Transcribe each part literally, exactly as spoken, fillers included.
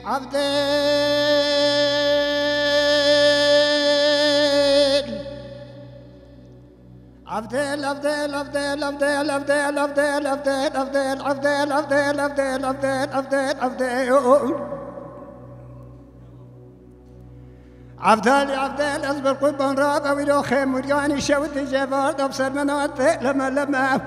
عبدال عبدال عبدال عبدال عبدال عبدال عبدال عبدال عبدال عبدال عبدال عبدال عبدال عبدال عبدال عبدال أصبر قربان راقة ولو خيم ورياني شوت جبار دبسر منات لما لما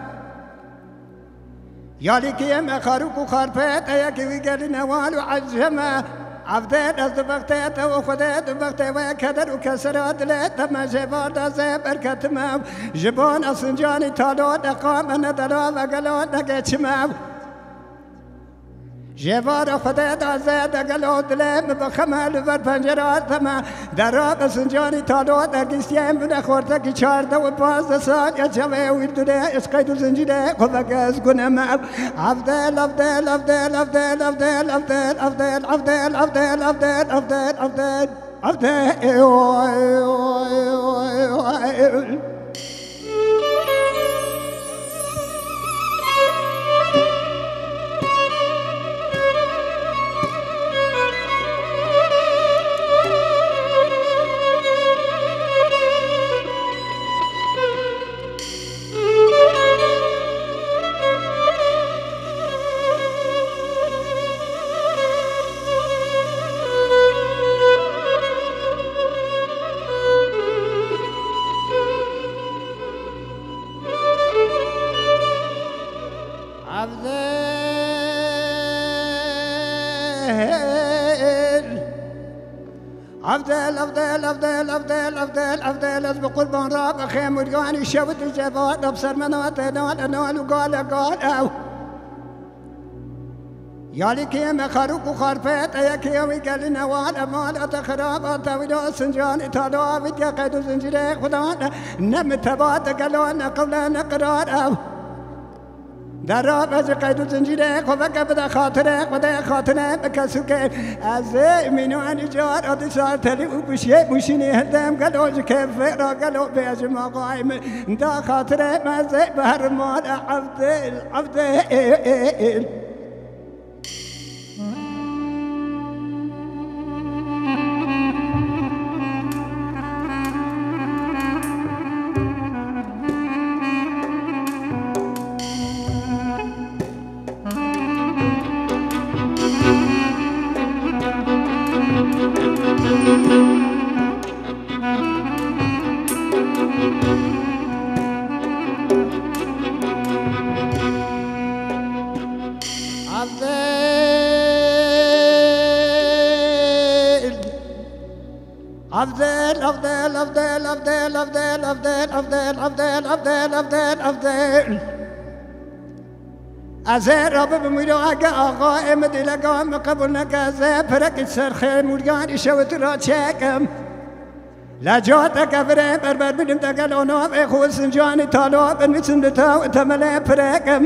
يالي كيما خاروق وخارفات ياكي ويقال نوال وعجمة عبدال أصدبقتات وخدات بقتات وكدر وكسرات لا تما جبار دازي بركتما جبون أصنجاني تالو دقام ندلو وقلو نقيتما جبار خدات عزاد قلو دلم بخمال والبنجرات ما دراب أصنجاني تالو دقيستيان بنخورتك شارد وباز سال يجوي ويدنا اسقيد زنجيرة وبقاز قنما عبدال عبدال عبدال عبدال عبدال عبدال عبدال عبدال عبدال عبدال عبدال عبدال عبدال عبدال عبدال عبدال عبدال عبدال عبدال أسبق قربان راب خيم ورياني شوت الجبال أبصر منات نال نال وقال قال أو يالي كيما خاروق وخارفات ياكي ويقال نوال مال تخراب تاويلو سنجان تالو بيتيا قيدو زنجيري خدان نم تبات قالون قبل نقرار أو دراب از قید زنجیره خوابک بده خاطره خدا خاطره بکسوکه از منو انجار آدیسار تلی و بشه مشینی هدم گلوج که فرا گلو بیاج ما قایم دا خاطره مزه بهر مال عبدال عبدال عبدال عبدال عبدال عبدال عبدال عبدال عبدال عبدال عبدال عبدال عبدال أزار رب بميراك آقا امد لقام قبلنك أزار فرق السرخي مريان شوت راتشاكم لا جاتك فرق بربر بدم تقلونا بخو سنجاني طالو بنمسن لتاو تملي فرقم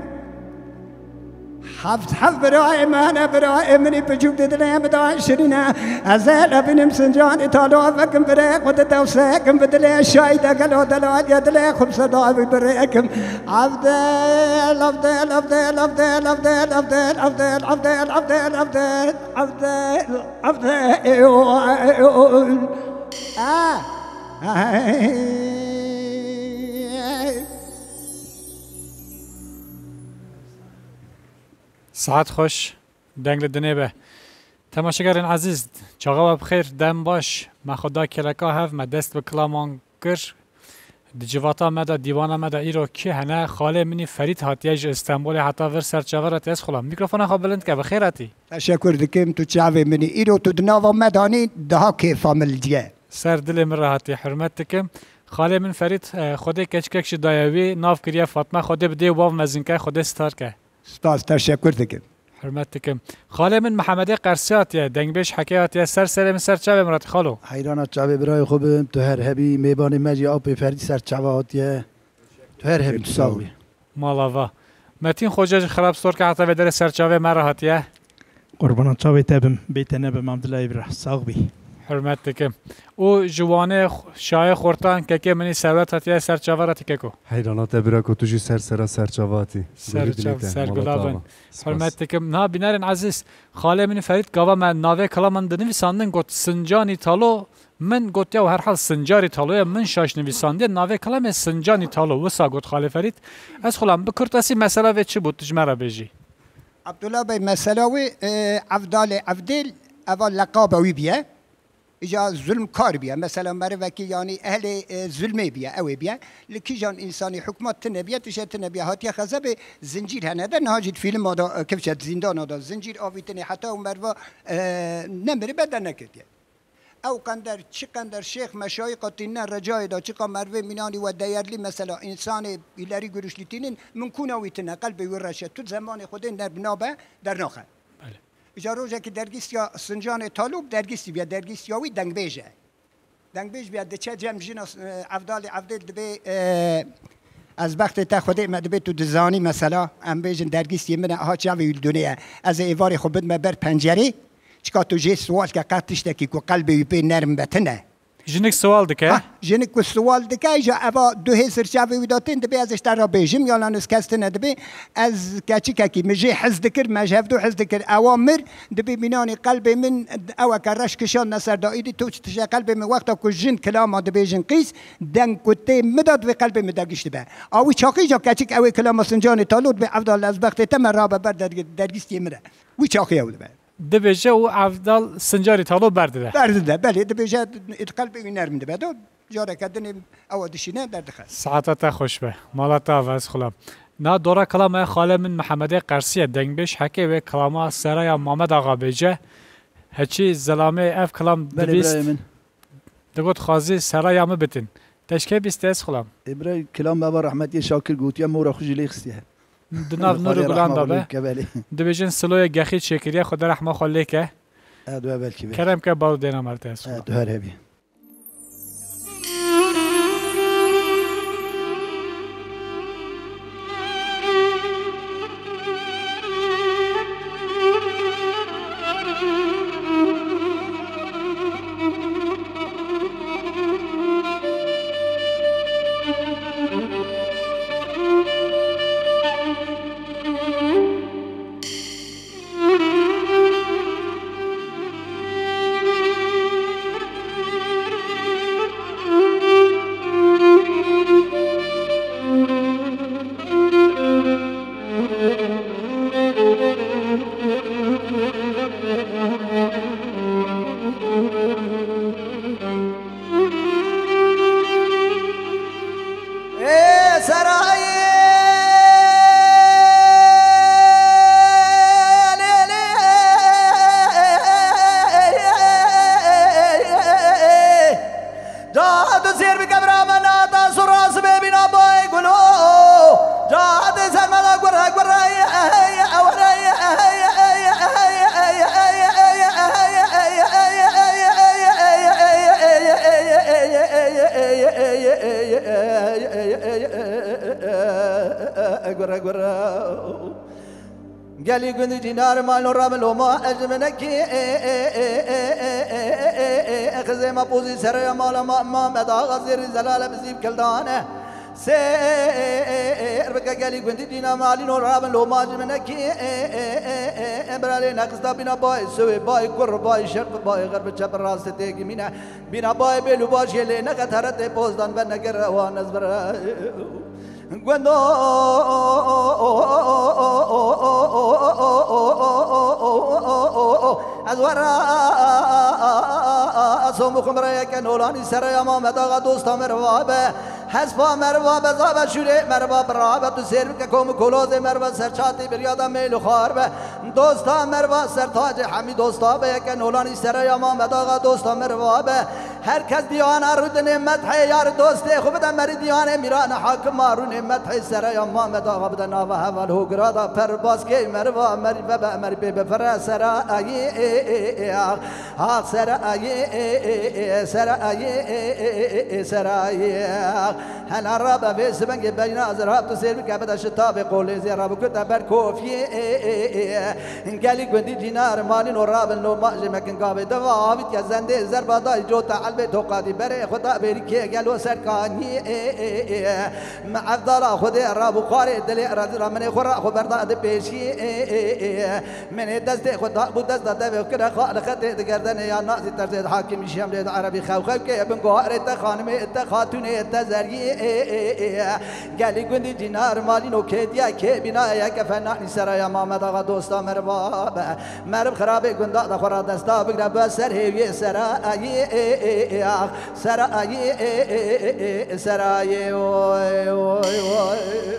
حفظ حفظ براي مانا براي مني بجوب دلنا بداي شرينا أزال أبنم سنجان طالو فكم بريق ودتو ساكم بدلي الشاي دقلو دلال يدلي خبز ضابي بريقم عبدال عبدال عبدال عبدال عبدال عبدال عبدال عبدال عبدال عبدال عبدال عبدال آه ساعت خوش دنگل دنیبه تماشاگران عزیز چاقا بخیر دم باش ما خدا کلکا هف ما دست به کلامان کر دجواتا مدا دیوانا مدا ایرو کی هنه خاله منی فرید هاتیج استانبول حتی ور سرچاورت اس خلا میکروفون خو بلند که بخیراتی تشکر دکم تو چاوی منی ایرو تو دناوا مدانی ده کی فامل دیه سر دل من راحتی حرمتکم خاله من فرید خودی کچکش دایوی ناف کریه فاطمه خودی بده و باو مزنکه خودی ستار که ستاز تشکر دکم حرمتكم خاله من محمدی قرسیات یا دنگبش حکایات یا سر سر من سر چه مرات خالو حیرانات چه برای خوب تو هر هبی میبانی مجی آب فرید سر چوات یا تو هر هبی تو ساوی مالاوا متین خوجاج خراب سور که حتی در سر چاوه مرا هاتیه قربانات چاوی تبم بیت نبم عبدالله ابراهیم ساغبی حرمتك او جوانه شای خورتان که که منی ثروت هتیه سر چاورتی که کو حیرانات برا کو توجی سر سر سر چاواتی سر چاو سر گلابن حرمتك نا بینارن عزیز خاله من فرید گاوا من ناوه کلامن دنویساندن گوت سنجانی تالو من گوت یا هر حال سنجاری تالو من شاش نویسانده ناوه کلام سنجانی تالو وسا گوت خاله فرید از خلام بکرتاسی مسئله و چی بود تجمره بيجي عبدالله بی مسئله وی عبدال عبدال اول لقابوی بیه اجا ظلم کار بیه مثلا مره وکی یعنی اهل ظلمه بیه اوی بیه لکی جان انسانی حکمات تنبیه تشه تنبیه هاتی خزب زنجیر هنه در نهاجید فیلم آدا کف شد زندان آدا زنجیر آویتنی حتی اون مروا نمره بدن نکردیه او قندر چی قندر شیخ مشایق تینن رجای دا چی مروه مینانی و دیرلی مثلا انسان بیلاری گروشلی تینن من کون آویتنه قلب ورشه تو زمان خود در بنابه در ناخه اجا روزه که درگیستیا سنجان طالوب درگیستی بیا درگیستیاوی دنگ بیجه دنگ بیج بیا دچه جمع جینا عبدال عبدال دبی از وقت تا خود ما دبی تو دزانی مثلا ام بیجن درگیستی من ها چاوی دنیا از ایواری خوب بدم بر پنجره چکا تو جه سوال که قطش تکی کو قلبی پی نرم بتنه جنك سوال دكه جنك کو سوال دكه جا اوا دو هسر چاوی وداتن دبی ازش ترا بیجم یا لانس کستن دبی از کچی کی مجه حز دکر مجهف دو حز دکر اوامر دبی مینانی قلب من او کرش کشان نصر دایدی تو تش قلب من وقتا کو جن کلام دبی جن قیس دن کوته مداد و قلب مدگشت به او چاقی جا کچی او کلام سنجان طالوت به افضل از وقت تم رابه بر درگیستی مره وی چاقی او به دبیجه و عبدال سنجاری طالو برده برده بله دبیجه قلبی نرم ده بدو جاره کردن او دشینه در دخل ساعتها خوش به مالتا و از خلام نا دورا کلام خاله من محمد قرصی دنگ بش حکی و کلام سرای محمد آقا بیجه هچی زلامه اف کلام دبیست دگوت خازی سرای هم بتن تشکیه بیست از خلام ابراهیم کلام بابا رحمتی شاکر گوتیا مورا خوشی لیخستیه دناف نور گلان دابه دبیجن سلوی گخیت شکریه خدا رحمه خاله که ادو بلکی کرم که باو دینا مرته است ادو هر هبی قالي كنت دينار مال الرمل وما أجمنك أخذ ما بوزي سر مال ما ما مدى غزير زلال بزيب كلدانه سير بك قالي كنت دينار مال الرمل وما أجمنك برالي نقصد بنا باي سوي باي كر باي شرق باي غرب شبر راس تيجي منا بنا باي بلو باش يلي نقطرت بوزدان بنقر وانزبر Cuando azwara asomu khumraya ke nolani saraya ma madaga dosta merwabe hasba merwabe zaba shure merwa brabe tu serv ke kom koloze merwa serchati biryada mel kharbe dosta merwa sertaj hami dosta be ke nolani saraya ma madaga dosta merwabe هر کس دیوانه رو دنه مدح یار دوسته خوب بدن مری دیوانه میران حاکم مارون مدح سرای محمد آقا بدن آوا حوال هو گرادا پر باز که مروا مری بابا مری به بفر سرای آخ سرای سرای سرای هلا رابا بس بنگ بین از راب تو سر بکبد شتاب قول زیرا بکت بر کوفی قالی گندی جنار مالین و راب نو ماج مکن قاب دوابت یا زنده زربادای جو تعلب تو قادی بره خدا بری که گلو سرکانی معذرا خود راب قاری دل راز را من خورا خبرداد پیشی من دست خدا بود دست داده و کر خالقت گردن یا نازی ترز حاکم شمل عربی خو خو که ابن قهر ت خانم ت خاتون ت زری قالی گندی جنار مالین و کدیا که بنا یا کفنانی سرای محمد آقا دوستا مرباب مرب خراب گندا دا خورا دستا بگرا بسر هیوی سرای سرای سرای وای وای وای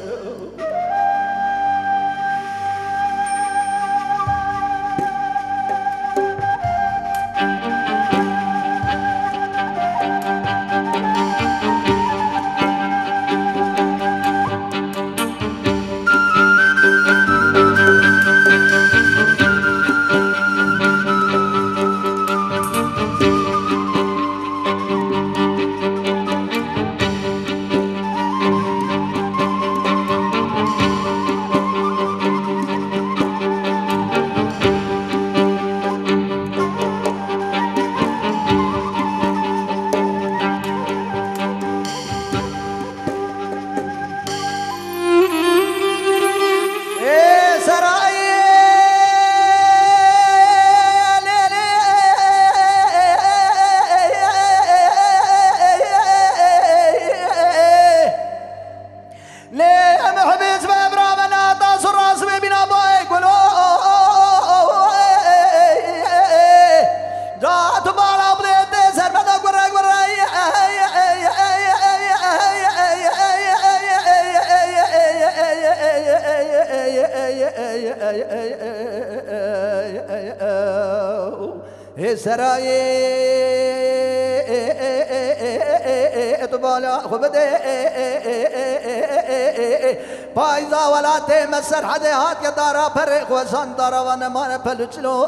سرای اتبالا خبده پایزا ولات مسر حده هات که دارا پر خوزان دارا و نمان پلچلو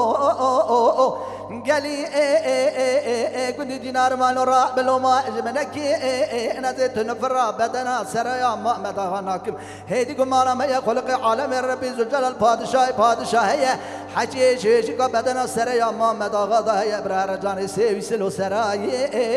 قالي قولي دينار مال راء بلو ما اجمنكي نزيت نفر بدنا سرايا ما مدغناكم هيدي قمانا ما يخلق عالم الربي ذو الجلال بادشاهي بادشاهي حجي شيشي بدنا سرايا ما مدغضا يا برار جاني سيوي سلو سراي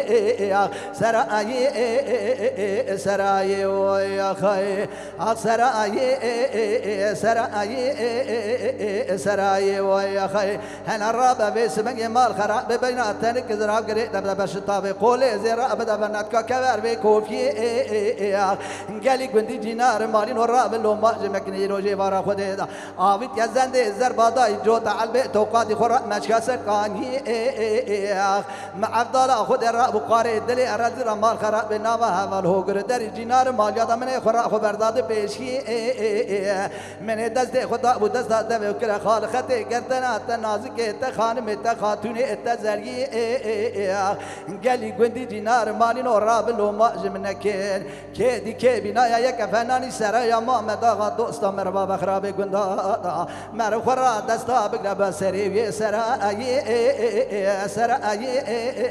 سراي سراي ويا خي سراي سراي سراي ويا خي هنا الرابع باسمك مال خراب بيناتنا كذراب قريت ابدا بشطاب قولي زير ابدا بناتك كبر بكوفي قالي كنت جينار مالين وراب لو ما جمكني روجي ورا خديدا عابد يا زند زربادا جو تعال بتوقات خرا مشكاسر كاني مع افضل خد الراب قاري دلي ارزر مال خراب بنام هوال هو قدر جينار مال يا من خرا خبرداد بيشي من دست خدا ابو دست دم كره خالقت گردنا تنازك تخانم تخاتون التزري قالي قندي دينار مالين وراب لو ما جمنكين كيدي كي بنايا يك فناني سرايا ما مداغا دوستا مربا بخراب قندا مر خرا دستا بقرا بسري سراي سراي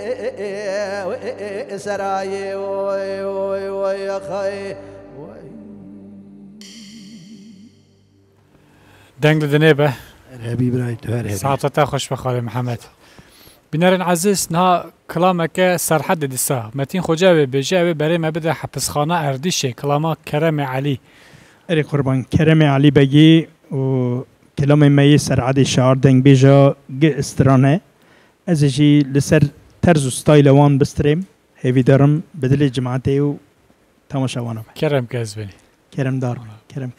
سراي وي وي وي يا خي دنگ دنيبه ارهبي براي تهرهبي ساعتها خوش بخال محمد بنارن عزیز نه کلامک سرحد دیسا متین خوجا بجا برای ما بده حبسخانه اردیشه کلاما کرم علی اری قربان کرم علی بگی و کلام می سرعد شعار دنگ بیجا گ استرانه از جی لسر طرز و ستایل وان بستریم هیوی دارم بدل جماعتی و تماشاوانم کرم کذبنی کرم دار کرم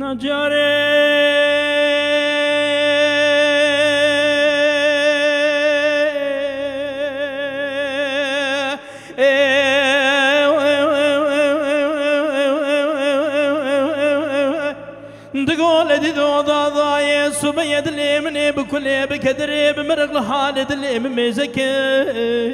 دقول دي دو ضاضاي سبيا دلي مني بكل بكدري بمرق لحالي دلي من مزكي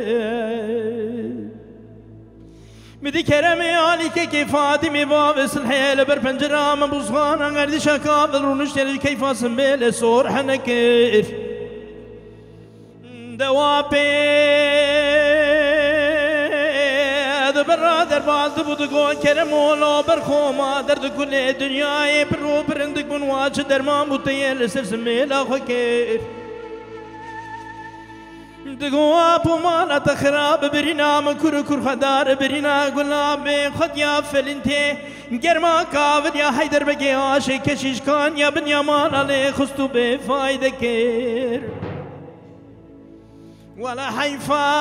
بدي كرمي عليك كيف فاطمي بابس الحيل بربنجرة من بوصغانا غردي شاكابل ونشتري كيف اسمبيل سور حنكير دوابي برادر باز بدگو کرم ولو برخوما درد كل دنياي برو برندك بنواج درمان بوتيل سرسميلا خوكير دقو ابو مالا تخراب برينا من كر كر خدار برينا قلاب خد يا فلنتي گرما كاود يا حيدر بگي عاشق كشيش كان يا بنيا مالا لي خستو بفايدة كير ولا حيفا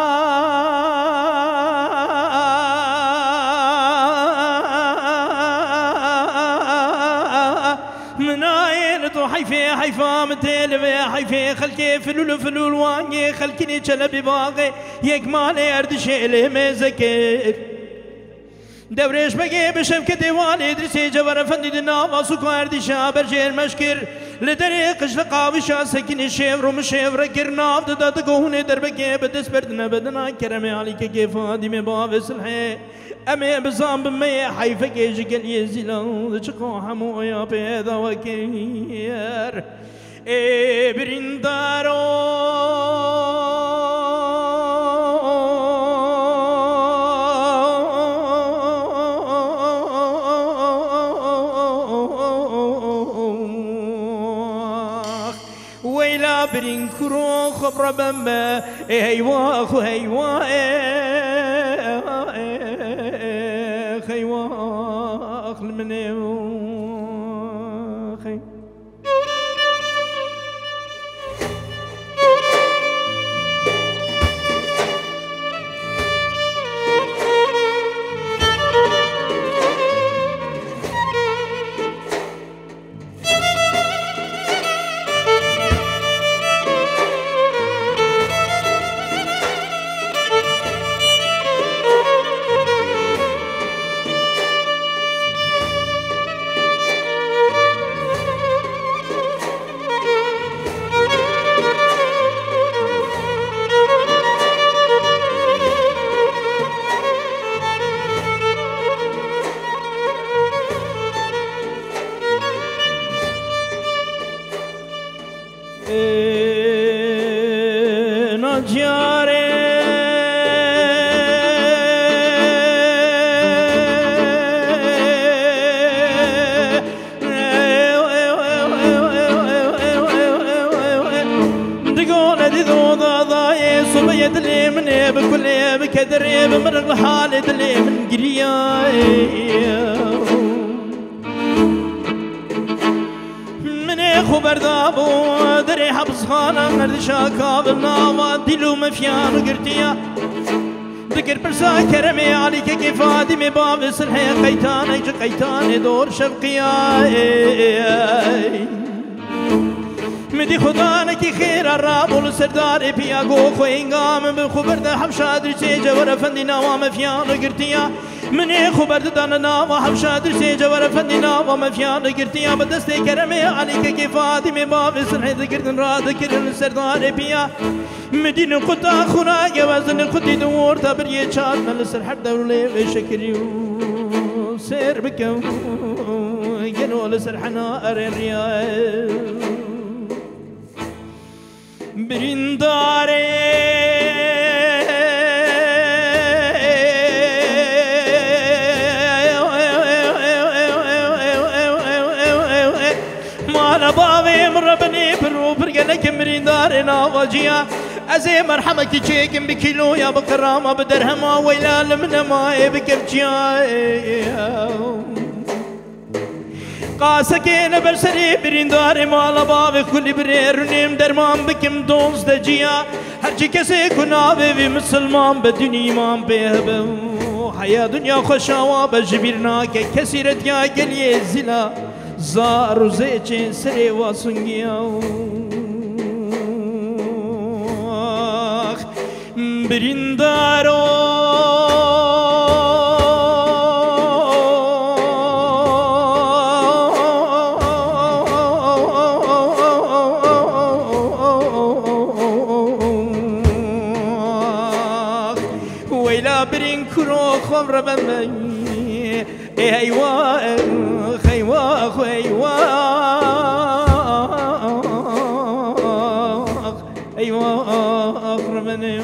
حيفي حيفا متلبي حيفي خلكي فلول فلول وانجي خلكني چلبي باغي يك مالي اردشي لي مزكر دوريش بقي بشبكة ديواني درسي جبر فندي دنا واسوكو اردشا برجير مشكر لدري قشلقا وشا سكني شيفرو مشيفر كرناف ددا تقوني دربكي بدس بردنا بدنا كرمي عليك كيف هادي مبابس الحي أمي بزام بمي حيفك يجقل يزيلان تشقو حمو يا بيضا وكير إيه برندارو ويلا برين كرو خبر بمبا هيوا خو هيوا خيوا أخل مني خي بكل بكدري بمرق الحال دلي من قرياي من اخو بردابو دري حبس خانا مرد شاكا بالناوى دلو مفيان قرتيا ذكر برسا كرمي عليك كيف فادمي باب سلحي قيتان ايج قيتان دور شبقياي مدي خدانك خير الراب والسردار بيا جو خوينغام بخبر ده حبشا درسي جور فندي نوام فيان قرتيا من خبر دان نوام حبشا درسي جور فندي نوام فيان قرتيا بدستي كرمي عليك كيف فاطمه باب سنحي ذكرن را ذكرن السردار بيا مدين قطع خنا جوازن قطي دور تبر يشات من السرحر دولي بشكري سير بكو جنول سرحنا اريا برنداري مالا بابي مربني برو برقلك برنداري ناوجيا أزي مرحمك تشيكن بكيلو يا بكرامة بدرهما ويلا لمنا ما بكبجيا قاسكين برسري برينداري مالا بابي كل بريرنيم درمان بكم دونز دجيا هرجي كسي كنابي في مسلمان بدني إيمان بيهبو حياة دنيا خشاوة بجبرناك كسيرت يا قلي الزلا زار و زیچین سری واسونگیا بریندارو ویلا برین کرو خمر بمی ایوا خیوا خیوا ایوا آخر منی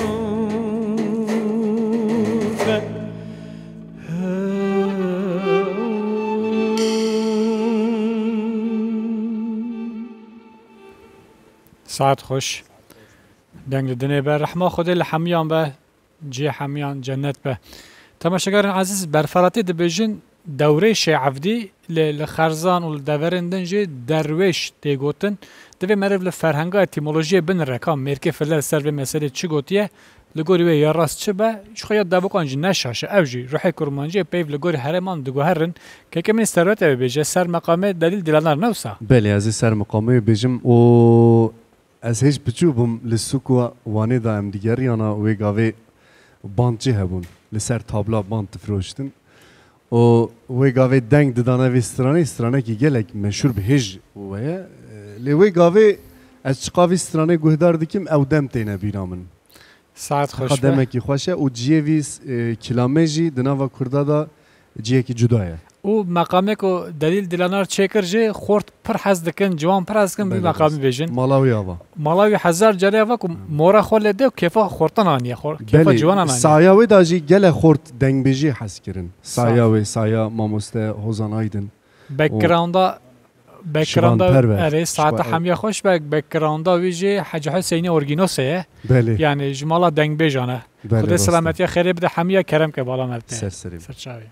ساعت خوش دنگ دنیا به رحمه خودی لحمیان به جی حمیان جنت به تماشاگران عزیز برفراتی دبیجن دوره شعفدی لخرزان و لدورندن جی درویش دیگوتن دوی مرف لفرهنگا اتیمولوژی بن رکام مرکی فلر سر و مسئله چی گوتیه لگوری وی یا راست چه به شخویا دبکان جی نشاشه او جی روحی کرمانجی پیو لگوری هرمان دگو هرن که کمی استروت او بیجه سر مقامه دلیل دیلانار نوسا بله از سر مقامه بیجم و از هیچ بچو بم لسوکو وانه دا ام دیگری آنا ویگاوی باندچی هبون لسر تابلا باند تفروشتن و ویگاوی دنگ ددانه وی استرانه استرانه که گلک مشهور به هج ویا لی ویگاوی از چقاوی استرانه گهدار دکیم او دم تینه بینامن ساعت خوش خدمه کی خوشه و جیه ویس کلامجی دناوا کرده دا جیه کی جدایه او مقامه کو دلیل دیلانار چکر جه خورد پر حز دکن جوان پر حز کن بی مقامی بیجن مالاوی آوا مالاوی هزار جاری آوا که مورا خول ده و کیفا خورتن آنیه کیفا جوان آنیه سایاوی دا جی گله خورد دنگ بیجی حس کرن سایاوی سایا ماموسته هوزان آیدن بکگراوندا بکگراوندا اره ساعت حمیه خوش بک بکگراوندا ویجی حج حسینی اورگینوسه یعنی جمالا دنگ بیجانه خدا سلامتی خیلی بده حمیه کرم که بالا مرته سرسری سرچاوی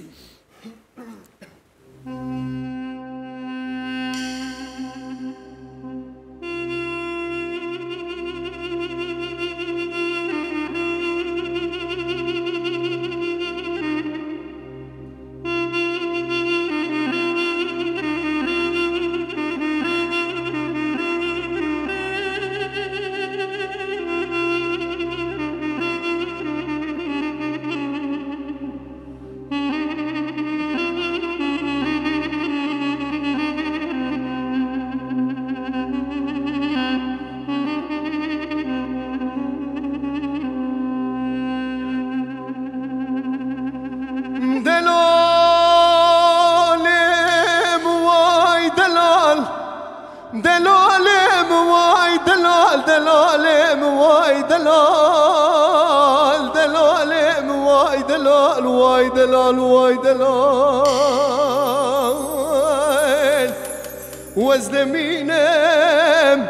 وزنمینم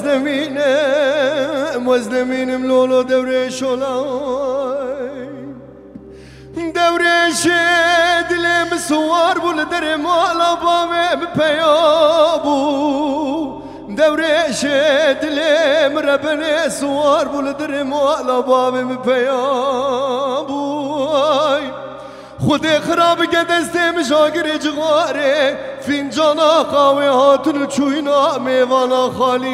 وزنمینم وزنمینم لولو دوره شولای دوره دلم سوار بول در مالا بامم پیابو دوره دلم ربنا سوار بول در مالا بامم پیابو خود خراب گدستم شاگر جغاره فنجانا قهوه هاتون چوینا میوانا خالی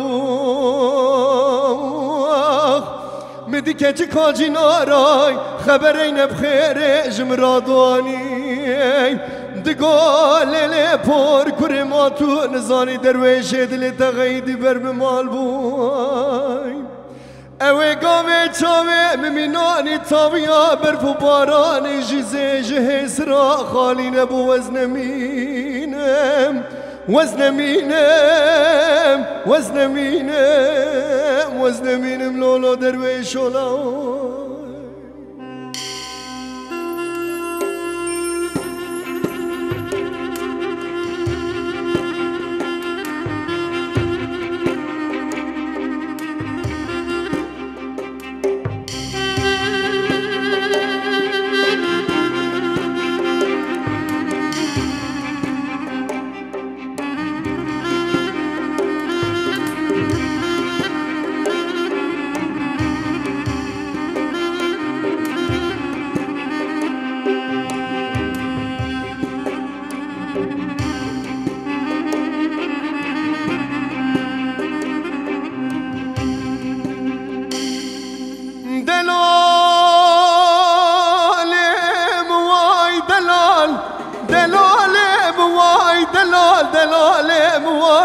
نبود مدی کچی کاجی نارای خبری نبخیره جمرادوانی دگال لی پر کره ما تو نزانی درویش دل تغییدی بر بمال بوی اوه گاوه چاوه ممینانی تاویا برف و بارانی جیزه جهیس را خالی نبو وزنمینم وزنمینم وزنمینم وزنمینم لولو درویش اولا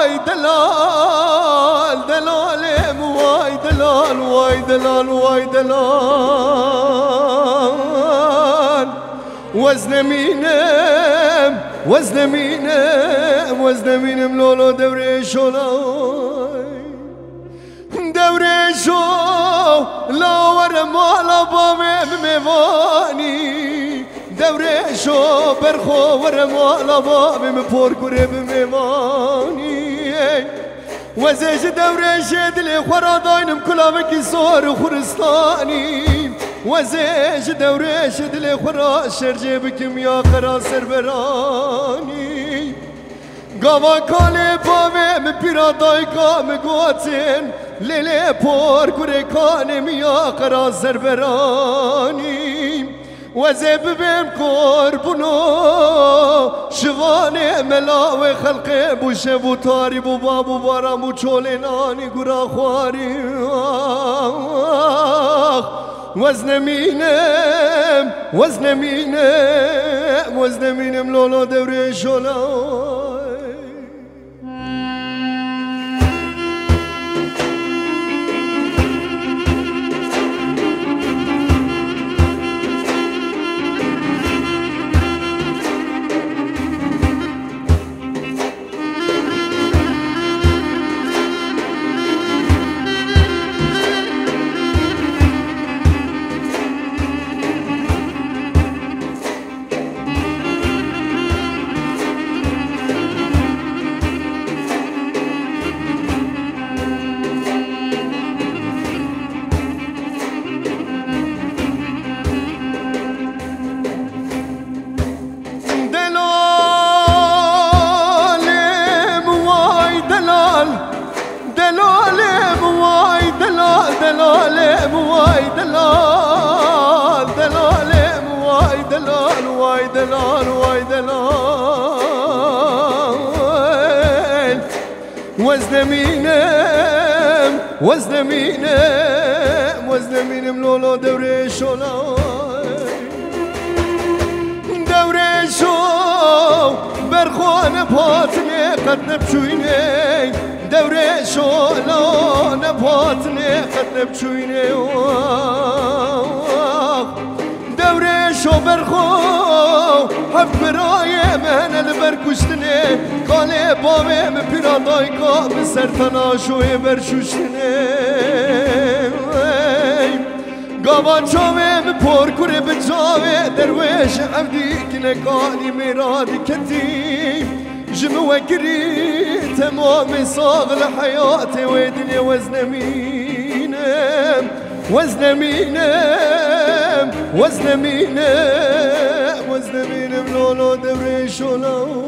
واي دلال دلال واي دلال واي دلال واي دلال وزن مينم وزن مينم وزن مينم لولو دوري شولاي دوري شو لا ورمالا بامي ميواني دوري شو برخو ورمالا بامي مفور قريب ميواني وزيج دوري شد لي خورا داينم كلامك صور خرستاني وزيج دوري شد لي خورا شرجي بكم يا خرا سربراني قاوا كالي بامي مبيرا دايقا مقواتين ليلي بور كوري كاني ميا خرا سربراني وزيب بهم قربونو شواني ملاوي خلقي بوشه بو تاري بو بابو بارا مو چوليناني قرا خواري وزن مينم وزن مينم وزن مينم لولو دوري شولاي دلال مواي دلال دلال مواي دلال واي دلال واي دلال وزن مينم وزن مينم وزن مينم لولو دوري شولاي دوري شو برخوان باتني قد نبشويني دوري شو لو نباتني قد نبشويني دوري شو برخو حف براي من البركشتني قالي بامي مبيرا دايقا بسرطنا شوي برشوشتني قاوا چاوي مپور كوري بجاوي درويش عبدي كنه قالي ميرادي كتيم جمو وكري تمام صاغ لحياتي ويدني وزن مينم وزن مينم وزن مينم وزن مينم لولو دوري شولاي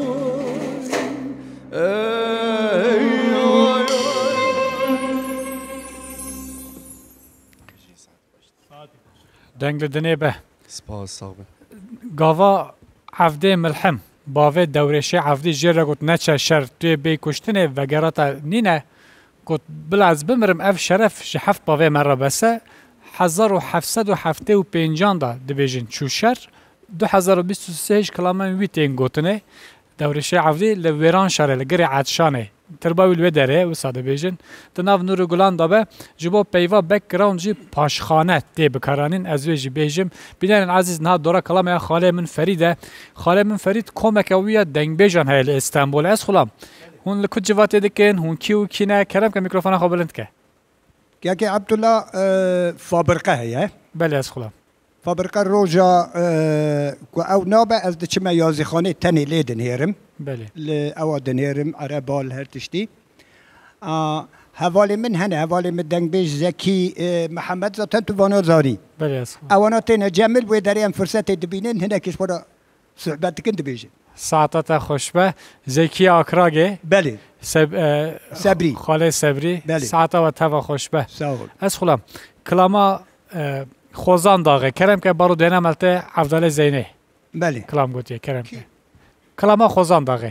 دنگ لدنه به سپاس صاحب گاوا عفده ملحم باوه دورشه عفده جره گوت نچه شر توی بی کشتنه و گراتا نینه گوت بلعز بمرم اف شرف شحفت باوه مره بسه هزار و هفتصد و هفته و پنجان دا دبیجن چو شر دو هزار و بیست و سهش کلامن ویتین گوتنه دورشه عفده لویران شره لگری عدشانه ترباوی الوی داره و ساده بیجن دناو نور گلان دابه جبو پیوا بکگراوند جی پاشخانه دی بکارانین از وی جی بیجم بیدن عزیز نه دورا کلام یا خاله من فریده خاله من فرید کومک اویا دنگ بیجان هیل استانبول از خلام هون لکو جوات دکن هون کیو کینه کرم که میکروفون خو بلند که که که عبدالله فابرقه هیه بله از خلام فابرقه روجا کو او نابه از دچما یازی خانه تنی لیدن هیرم بله لأوا دنيرم عربال هرتشتي آه حوالي من هنا حوالي من دنبيج زكي آه محمد زاتن توانا زاري بله از اوانا تينا جمل ويداريان فرصة دبينين هنا كيش برا صحبتك دبيجن ساعتات خوشبه زکی آکراگه بله سب آه صبري خاله صبری بله ساعتا و توا خوشبه ساول از خلام کلاما آه خوزان داغه کرم که بارو دینا ملته عبدالله زینه بله کلام گوتیه کرم که کلاما خوزان داغه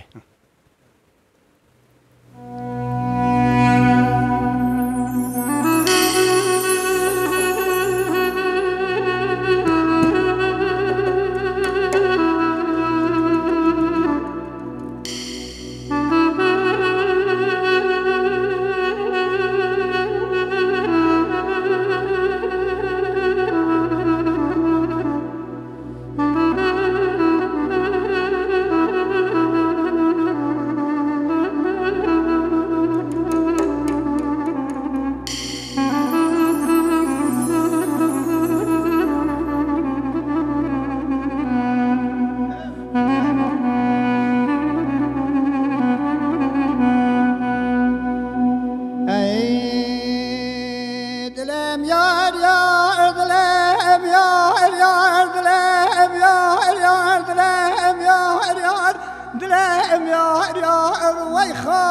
yar yar dilem yar yar dilem yar yar dilem yar yar dilem yar yar vay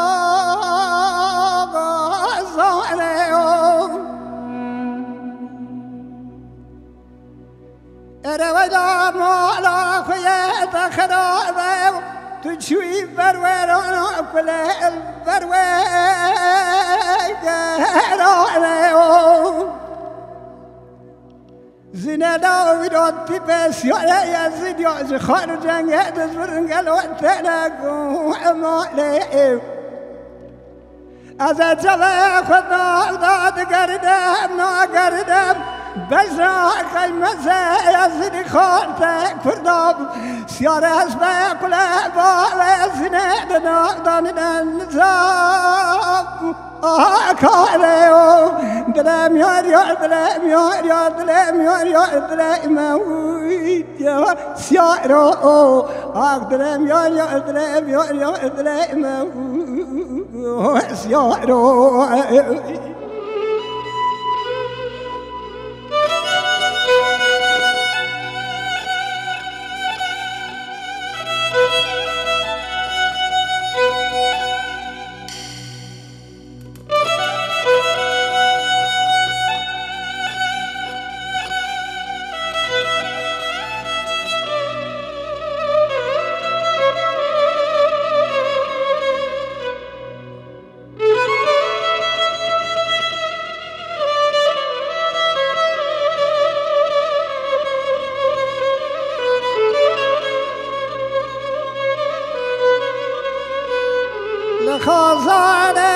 khazaneyum ere vayda mala khuyet kharabe تشوي برورنا كل البرور زنا ويرد بس يا يزيد يا خارج عن تزورن قالوا تلاقوا امالي أذا جوا خدنا ضاد قردم نا قردم بزاك المزا يزيد خارتك فرداب سيارة أسبق كل باب زند نقدان النزاب آكاريو دلم يار يار دلم يار يار دلم يار يار دلم مويد يا سيارة آك دلم يار يار دلم يار يار دلم مويد سيارة الخازانة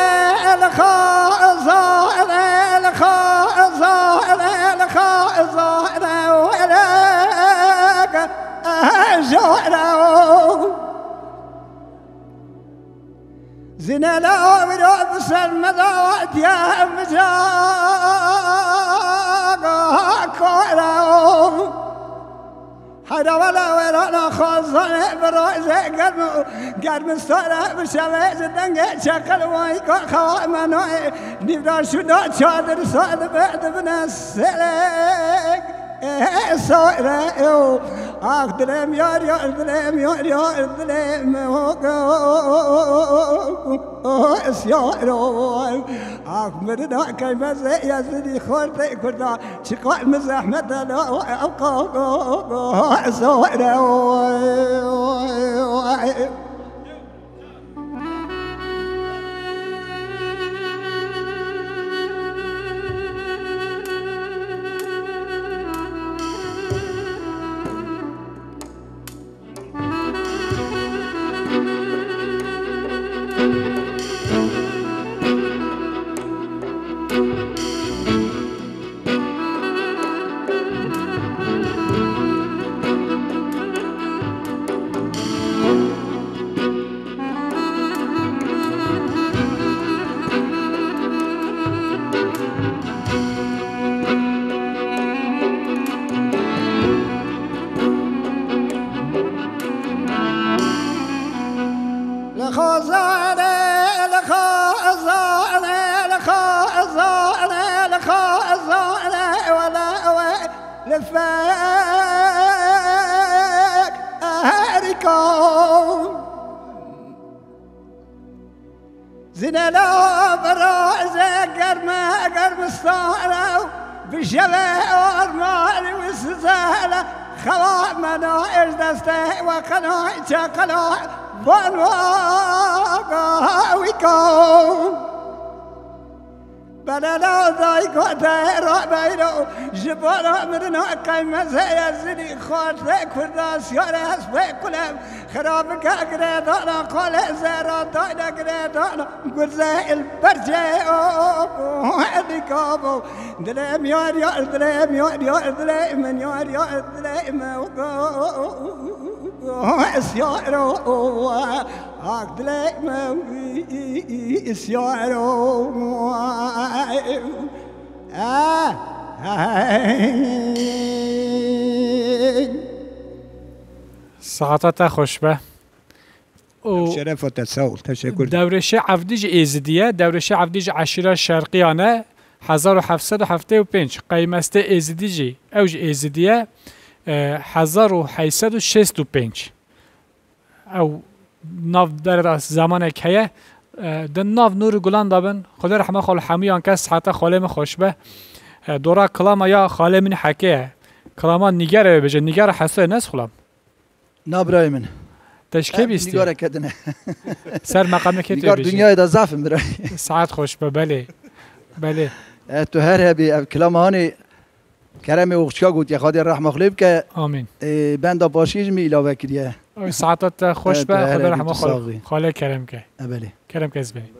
الخازانة الخازانة الخازانة ولك أجعله زنا لا ورب سلمدات يا مجاق كله هذا ولا ولا خاصة برأسه قرم قرم استرا بشوي زدنج شكل واي خامنو نبدأ شنا شادر صاد بعد بنسلك سائره أقدرم يار يار دلم يار يار دلم هو سياره أقمرنا كيما زي يزيد خورتي كردا شقاء مزحمة لا أبقى سائره لفاك أهركم زنا لا برازة قرمة قرم صاروا بشبه أرمال وسزالة خوا منائر دسته وقناع شقناع بانواقا ويكم بلا لا ضايق وتهرى بينه جبارا مرنا كيما زي زني خاطر كردا سيارة هسبي كلهم خرابك أقريدانا قال زيرا داينا أقريدانا قرزي البرجي وعدي كابو دليم يار يار دليم يار يار دليم من يار يار دليم سيارة أقدليم سيارة آه ساعتها خوش به شرف و تساؤل تشکر دورش عفدیج ایزدیه دورش عفدیج عشیره شرقیانه هزار و هفتصد و هفتاد و پنج قیمسته ازدی جی اوج ازدیه هزار و هشتصد و شصت و پنج او ناف در زمان که د ناف نور گلان دابن خدا رحمه خال حمیان کس حتی خاله من خوشبه دورا کلاما یا خاله من حکیه کلاما نیگر بجه نیگر حسه نس خلام نابرای من تشکی بیستی نگاره کدنه سر مقام که تو نگار بیشی دنیای دا زافم برای ساعت خوش به بله بله تو هر هبی کلام هانی کرم اوخشکا گوت یا خادی رحمه خلیب که آمین بندا باشیج می علاوه کریه ساعتت خوش به اه، خدا اه، رحمه خال تصاغی. خاله کرم که بله کرم که ازبنی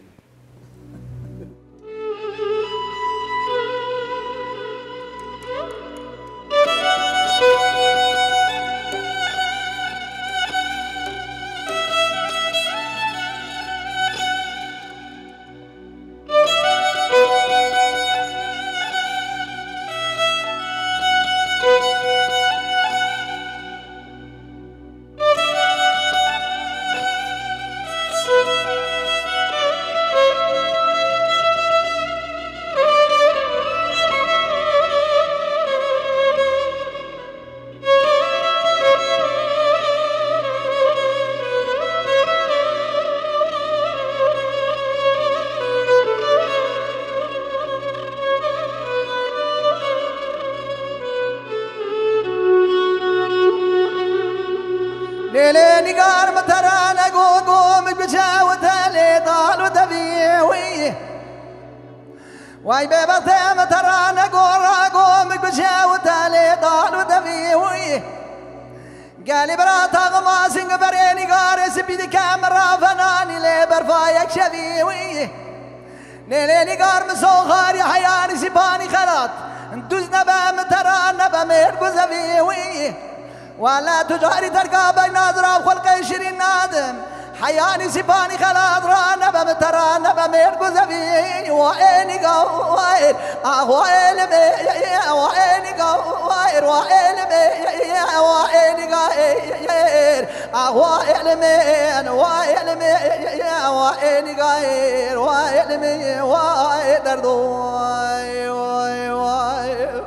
ليلي نقار مترانا قو قومك بجاوة لي طال ودبيوي واي بيبطي مترانا قورا قومك بجاوة لي طال ودبيوي قالي برات غماسين بريني قارس بيدي كاميرا فناني لي برفايك شبيوي ليلي نقار مسوخار يا حياني سيباني خلاط ندوزنا بمترانا بمير قزبيوي ولا تجاري ترقى بين أضراب خلق شيرين نادم حياني سيباني خلاص رانا بمترانا بمير قزبي وعيني قوائر آه وعيني بي وعيني قوائر وعيني بي وعيني قوائر آه وعيني من وعيني بي وعيني قوائر وعيني بي وعيني دردوي وعيني وعيني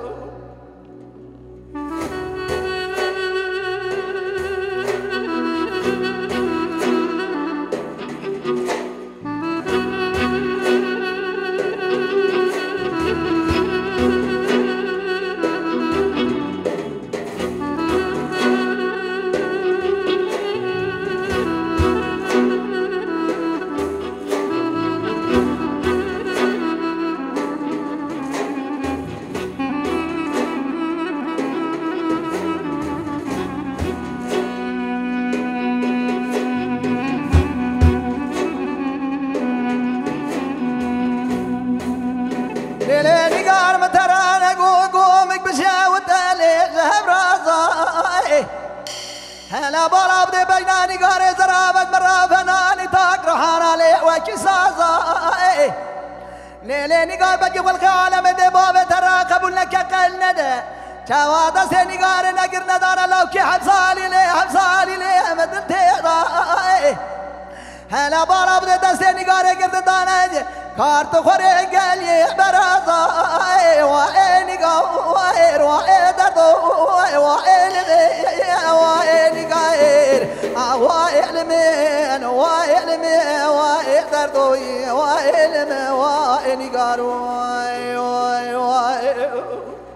ليلي قار مترانا قو قومك بشاوت لي زهب رازاي هلا بلا بدي بيناني قاري زرابك مرا فناني تاك رحانا لي وكي سازاي ليلي قار بجي والخالة مدي بابي تراقب لك قل ندى شوادا سيني قاري نقر ندانا لو كي حبسالي لي حبسالي لي مدن تيضاي هلا بلا بدي دستيني قاري قرد دانا كارت خوري قال يا برازاي وعيني قوائر وعيد دردوي وعيني وعيني قاير وعيني من وعيني من وعيد دردوي وعيني من وعيني قاروي وعيني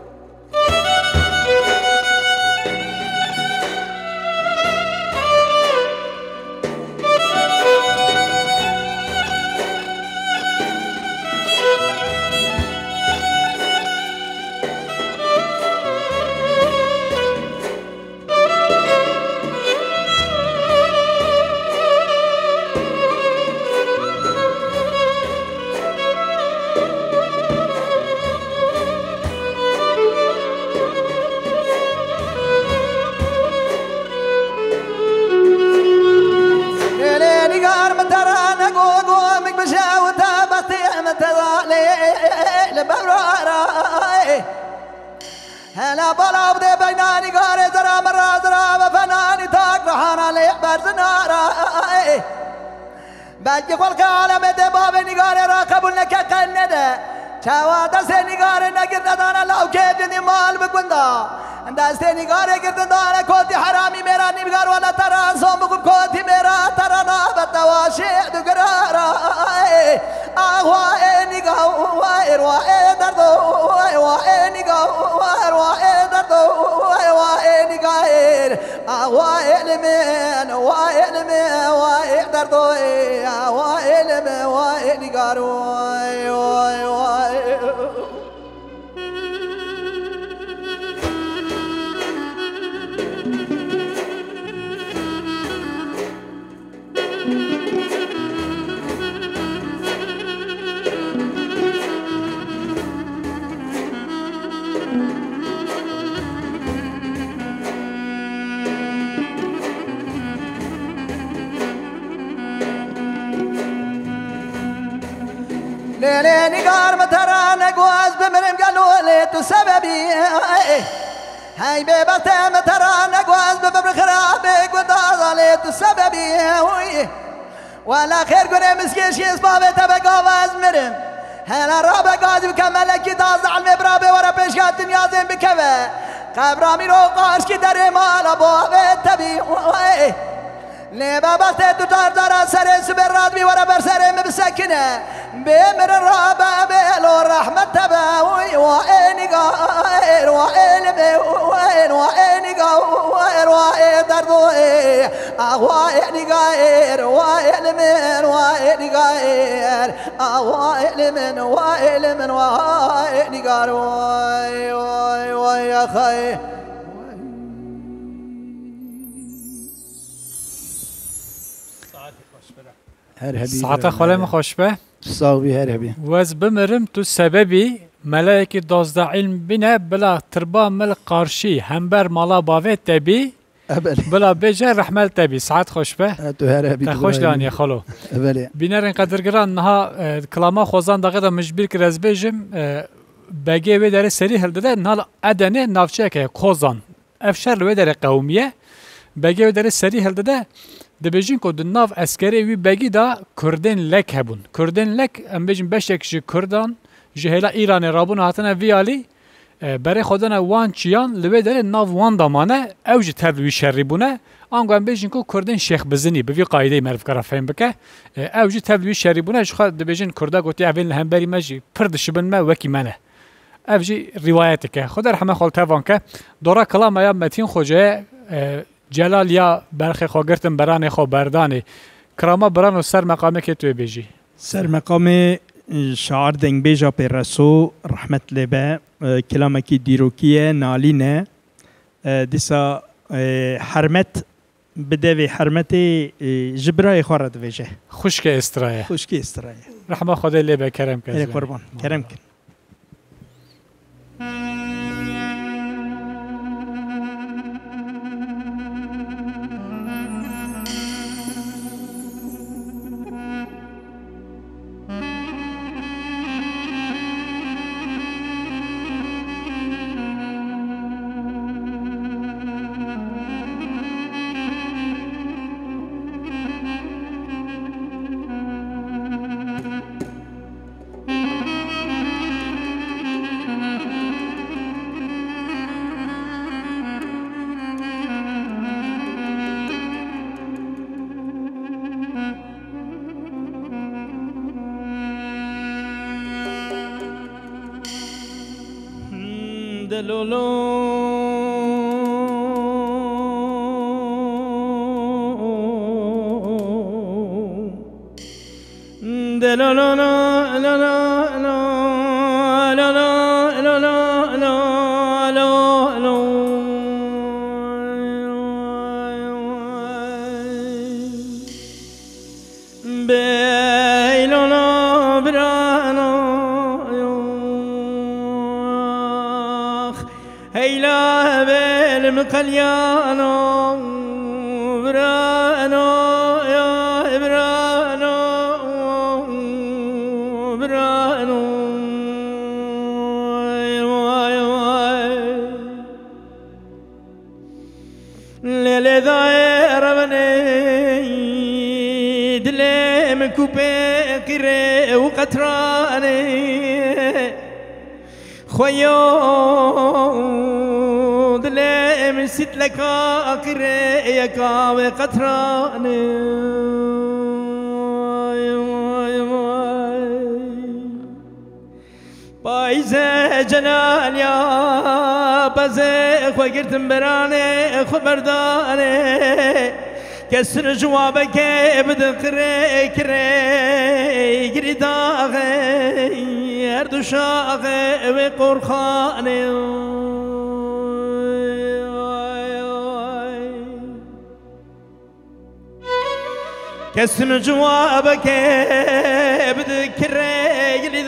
هلا بلا بدي بيناني قاري زرا مرا زرا فناني تاك رحانا لي برزنارا باجي خلق عالم دي بابي نقاري راقب لك قلندا چاوا دست نگار نگرد دانا لاو که جنی مال بگندا دست نگار گرد دانا کوتی حرامی میرا نمیگار والا ترا سوم بگم کوتی میرا ترا نابت واشی دگرارا آواه نگاه وای وای درد وای وای نگاه وای وای درد وای وای نگاه آواه لمن وای لمن وای درد وای لمن وای نگار وای وای وای ليلي نقار مترا نقواز بمرم قالوا لي تسببي هاي بيبقى مترا نقواز بمرم خرابي قدار لي تسببي ولا خير قري مسكيش يسبابي تبقى واز مرم هلا رابع قاعد بكملك داز على المبرابي ورا بيشكات نيازين بكفى قبرامي رو قارش كي داري مالا بوابي تبي لي بابا تدو دار دار سر سبر رادبي ورا برسر مبسكنه بمر الرابع بلو رحمة تباوي وإني قاير وإني بوين وإني قاير وإني دردوي وإني قاير وإني من وإني قاير وإني من وإني من وإني قاير وي وي وي يا خي ساعت خاله خوش به صاوي هربي وز بمرم تو سببی ملائكة دازده علم بنا بلا تربا مل قارشي همبر مالا باوت تبي بلا بجا رحمل تبي ساعت خوش به تو هربي خوش لاني خلو بينرن قدر گران نها كلاما خوزان دغه مجبر کرز بجم بگه و در سری هل ده نال ادنه نافچه که خوزان افشار و در قومیه بگه و در سری هل ده دبیجین کو د ناف عسکری وی بگی دا کردن لک هبون کردن لک ام بجین بشک ج کردان جهلا ایران رابون هاتنه ویالی برای خودن وان چیان لوی در ناف وان دامانه اوج تبوی شریبونه آنگو ام بجین کو کردن شیخ بزنی به وی قاعده معرف کرا فهم بکه اوج تبوی شریبونه جو خد دبیجین کردا گوتی اول هم بری مجی پردش بن ما وکی منه اوجی روایتک خدا رحمه خال توان که دورا کلام یا متین خوجه جلال یا برخی خواگرتن بران خو بردانه کراما بران و سر مقامه که توی بیجی سر مقام شعار دنگ بیجا پی رسو رحمت لبه کلامه کی دیروکیه نالینه دیسا حرمت بدوی حرمت جبرای خورد بیجه خوشک استرایه خوشک استرایه رحمه خدا لبه کرم کن قربان کرم کن دلم کوپه قره و قطرانه خويو دلي مسيت لك آخر يكا وقطران بايزة جلال يا بزي خوي قرتم براني خبرداني كسر جوابك بدن كري كري كري داغي هردو شاغي وقرخاني كسر جوابك بدن كري كري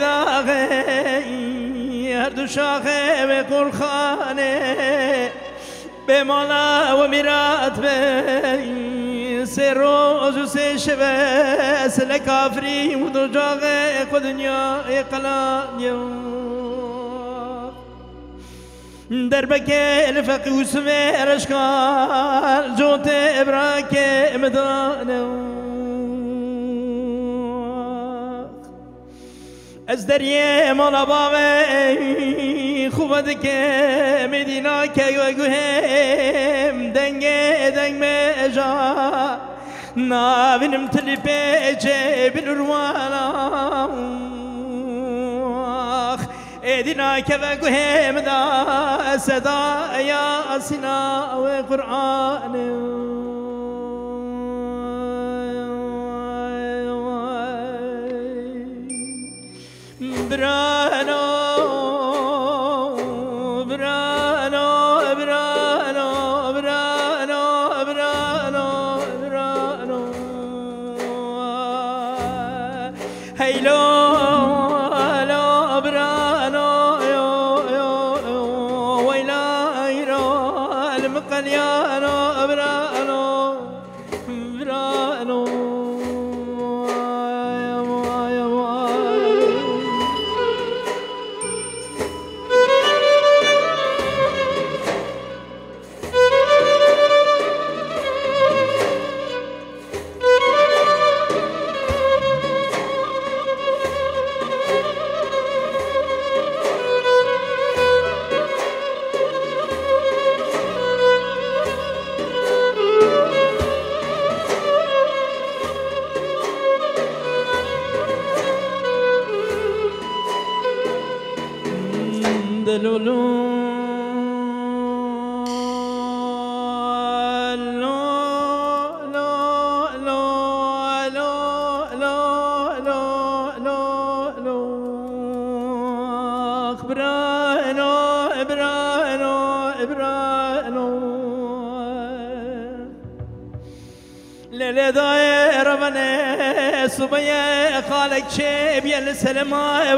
داغي هردو شاغي وقرخاني بمالا وميرات بي سيروز وسيشبه سلك عفري ودرجاغي قدنيا يقلانيا دربك الفقي وسمي رشكال جوت إبراك مدانا از دریه مالا باوی خوبدک مدینا که گوهم دنگه دنگ مجا نابینم تلی پیچه بلوروانا ایدینا که گوهم دا صدا یا سنا و قرآن برانو برانو برانو برانو برانو برانو هيلو هلو برانو يو يو ويلا يرو المقليانو برانو برانو صبيا خالك شيب يا السلمى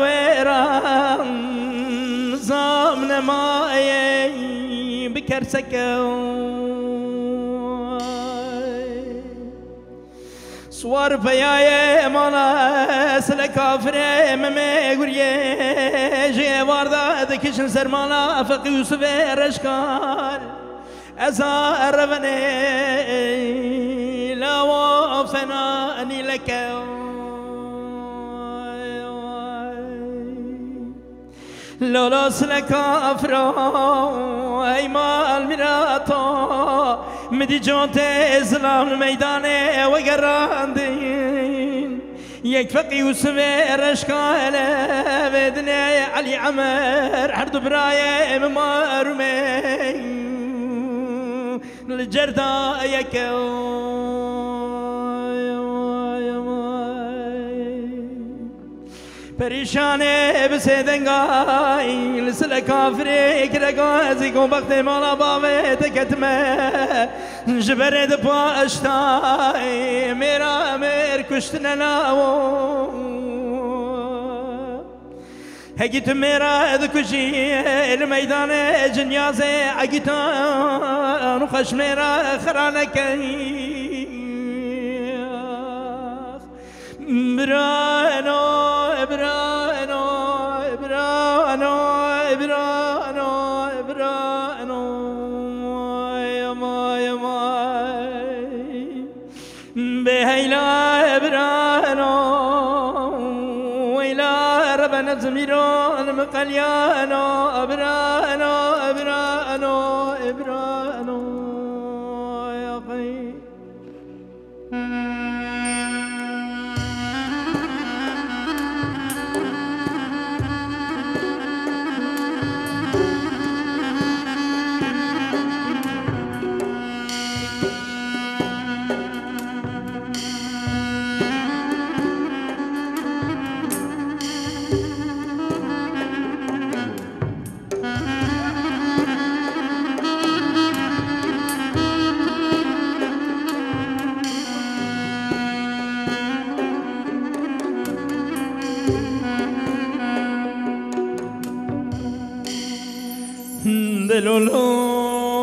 ويران زامنا ماي بكرسك صور فياي مالا سلكافر ممي قريه جي واردا دكشن سرمالا فقي يوسف رشكال ازار رفني لا وفنا اني لك لولا سلكافر اي مال مراتو مدي جونت اسلام الميدان وقراندين يكفق يوسف رشكال بدني علي عمر حرد برايه ممارمين الجردة يكو پریشان بسیدنگای لسل کافری کرگازی کو وقت مالا باوی تکتمه جبرد پاشتای میرا میر کشتن ناو هجيت ميرا ذكشي الميدان جنيازي عقيتا نخش ميرا خرانك برانو برانو برانو برانو برانو يا ما يا ما بهيلا برانو ويلا ربنا زميران مقليانو أبرانو أبرانو أبرانو يا قي دلولو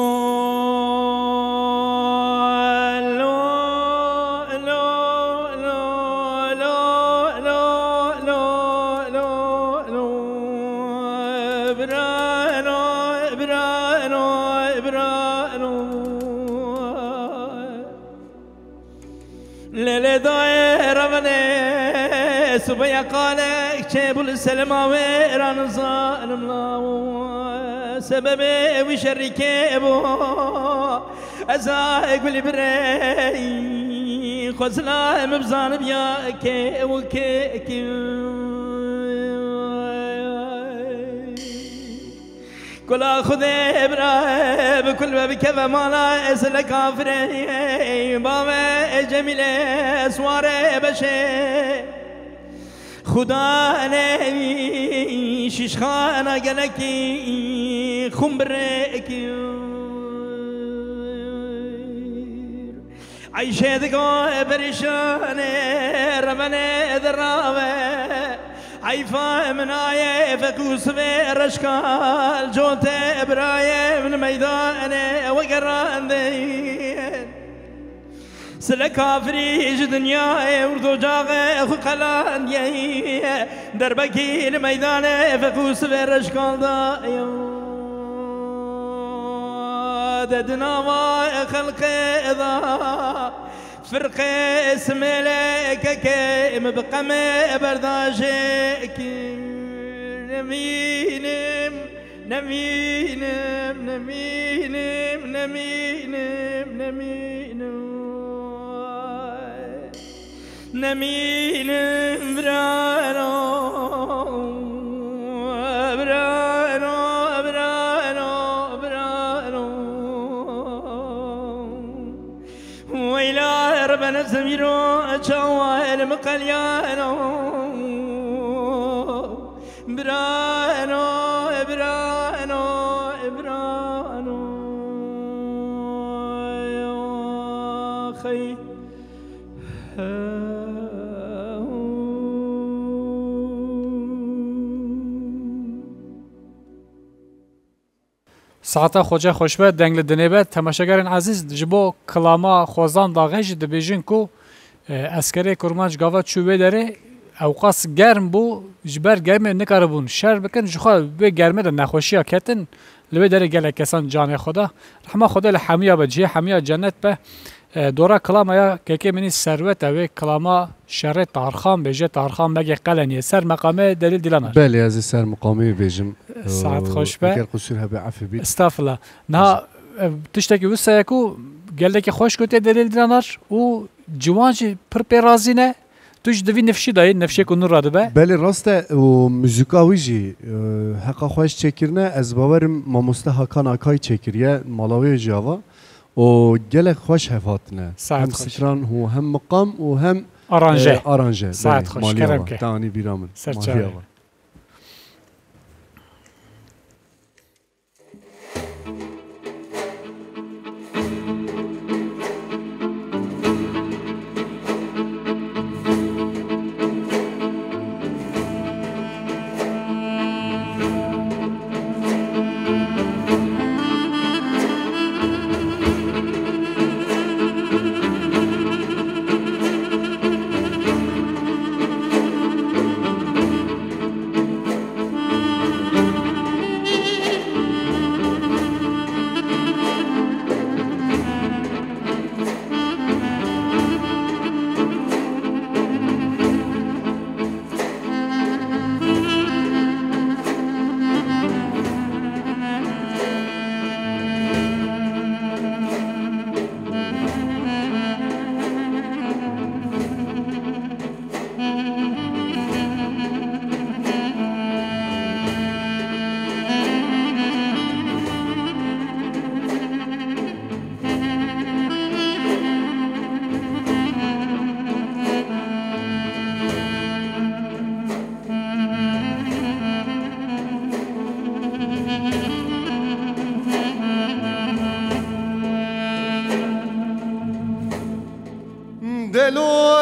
ليلة دايرة مني سبيا قالك شيبول السلمة ويران ظالم لاو سببي وشرك ابو ازايق بالبري خزلا مبزان بياك وكيك كل اخذ ابره بكل باب كذا مالا اسل كافري بابا جميله سواره بشه خدا نبی شش خانه گلکی خمبرکی عیشه دگاه پریشانه رمانه درامه عیفا منایه فکوس به رشکال جوت ابراهیم من میدانه و گرانده سل كافري ج دنيا وردو جاغ خو قلان يي دربكي الميدان فقوس برشكال دا ددنا ما خلق اذا فرق اسم لك كيم بقم برداشك نمينم نمينم نمينم نمينم نمينم نمين برانو برانو برانو برانو ويلا ربنا زميرو جوال مقليانو برانو برانو برانو يا خي ساعتا خوجه خوشبه دنگل دنیبه تماشاگرین عزیز جبو کلاما خوزان داغش دبیجین کو اسکری کرمانج گاوا چوبه داره اوقاس گرم بو جبر گرم نکاره بون شر بکن جخوا به گرمه ده نخوشی ها کتن لبه داره گله کسان جان خدا رحمه خدا لحمیا بجیه حمیا جنت به دورا کلاما یا که که منی ثروت اوه کلاما شر تارخان بجه تارخان بگه قلنیه سر مقامه دلیل دیلانر بله از سر مقامی بجم ساعت خوش به اگر قصور ها به عفو بید استغفر نه تشتکی وسه یکو گله که خوش گوته دلیل دیلانر و جوانجی پر پیرازی نه توش دوی نفشی دایی نفشی کنو راده به بله راسته و موزیکا ویجی حقا خوش چکرنه از باورم ماموسته حکان آکای چکریه مالاوی جاوا و گله خوش هفاتنه هم سکران و هم مقام و هم آرانجه آرانجه ساعت خوش کرم که تانی بیرامن سرچاوی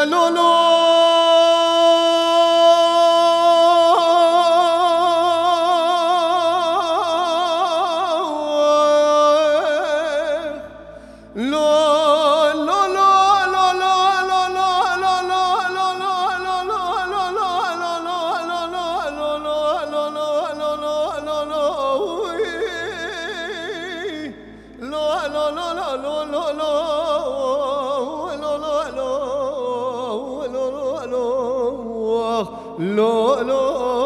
لو لو لو لو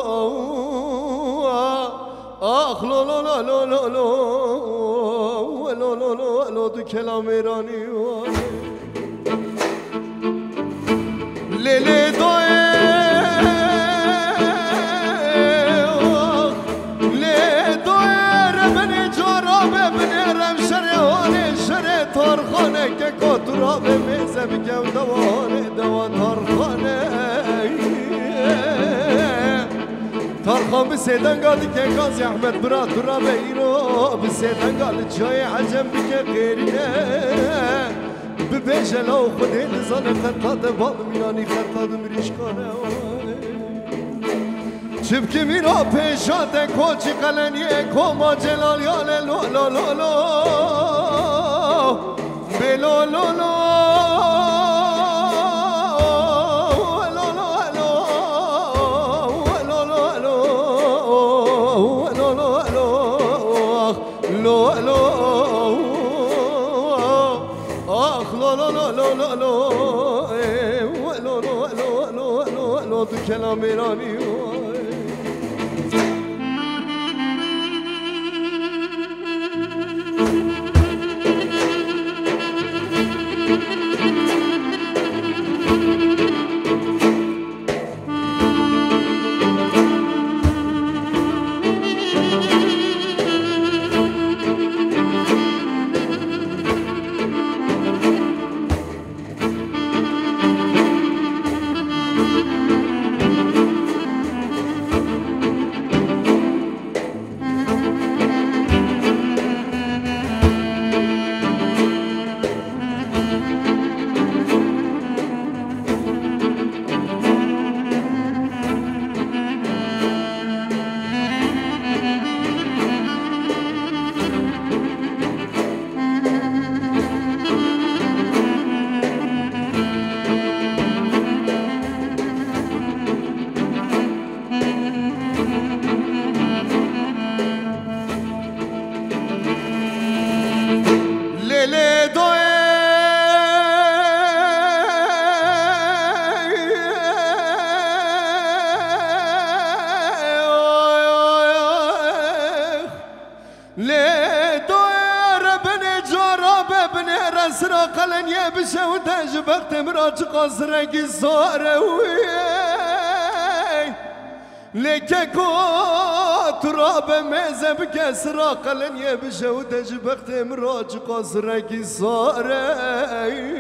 آخ لو لو لو لو لو لو لو لو لو لو تو کلام ایرانی لیلی دوی لی دوی ربنی جارا ببنی رم شریحانه شریح تارخانه که کترا به میزه بگم دوانه دوان تارخانه تارخان بسیدن گالی که گازی احمد برا ترا به ایرو بسیدن گالی جای عجم بکه غیرینه ببیشه لو خودی نزانه خطات باب میانی خطات مریشکانه چبکی میرا پیشاته کوچی قلنیه کوما جلال یاله لو لو لو لو بلو لو لو تو کلام ایرانی قصرك صاروي لك تراب مزب كسرا قلن يبش وتجبخت مراج قصرك صاروي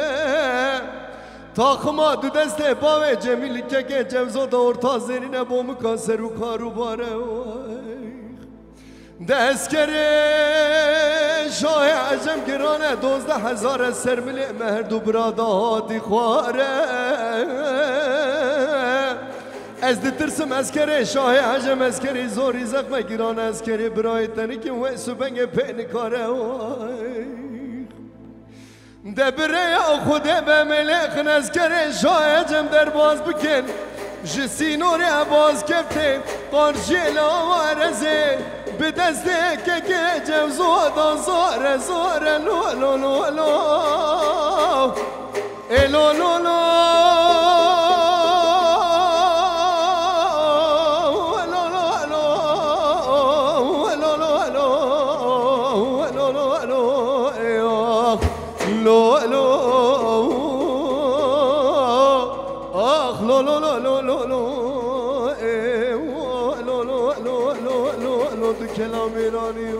تاخما دو دست باوي جميل كك جوزو دور تازرين بو مكسر وكارو بارو دستگره شاه عجم گرانه دوزده هزار سرملی مهردو براداتی خواره از دی ترسم اسکره شاه عجم اسکری زوری زخمه گرانه اسکری برای تنی که ویسو بنگ پینکاره ده بره خوده به ملخ اسکره شاه عجم در باز بکن جسینوری عباس کفته قرشی لاوارزه به دسته که که جوزو دا زاره زاره لو لو لو لو لو لو لو کلام ایرانی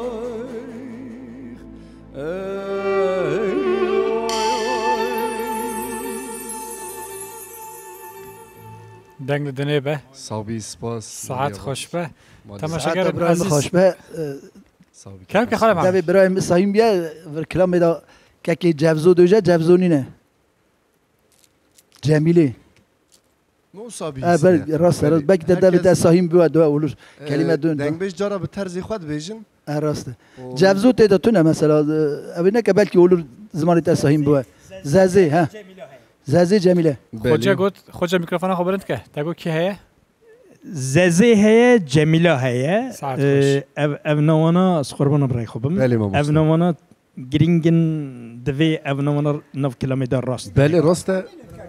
دنگ دنیا به صابی سپاس ساعت خوش به تماشاگر عزیز خوش به کم که خاله من برای سایم بیا کلام دا که که جوزو دوجه جوزونی نه جمیله موسا بی اه بله راست راست بک دلت اساهیم بود دو اولش کلمه دون دنگ بیش جارا به طرز خود بیشن اه راسته جوزو تیدا تونه مثلا اوی نه که بلکه اولو زمانی اساهیم بود زازه ها زازه جمیله خوجه گفت خوجه میکروفون خو برند که تگو کی هه زازه هي جميلة هي ساعت خوش. اف نوانا سخربنا براي خوبم بله ما اف نوانا جرينجن دفي اف نوانا نف كيلومتر راست بله راسته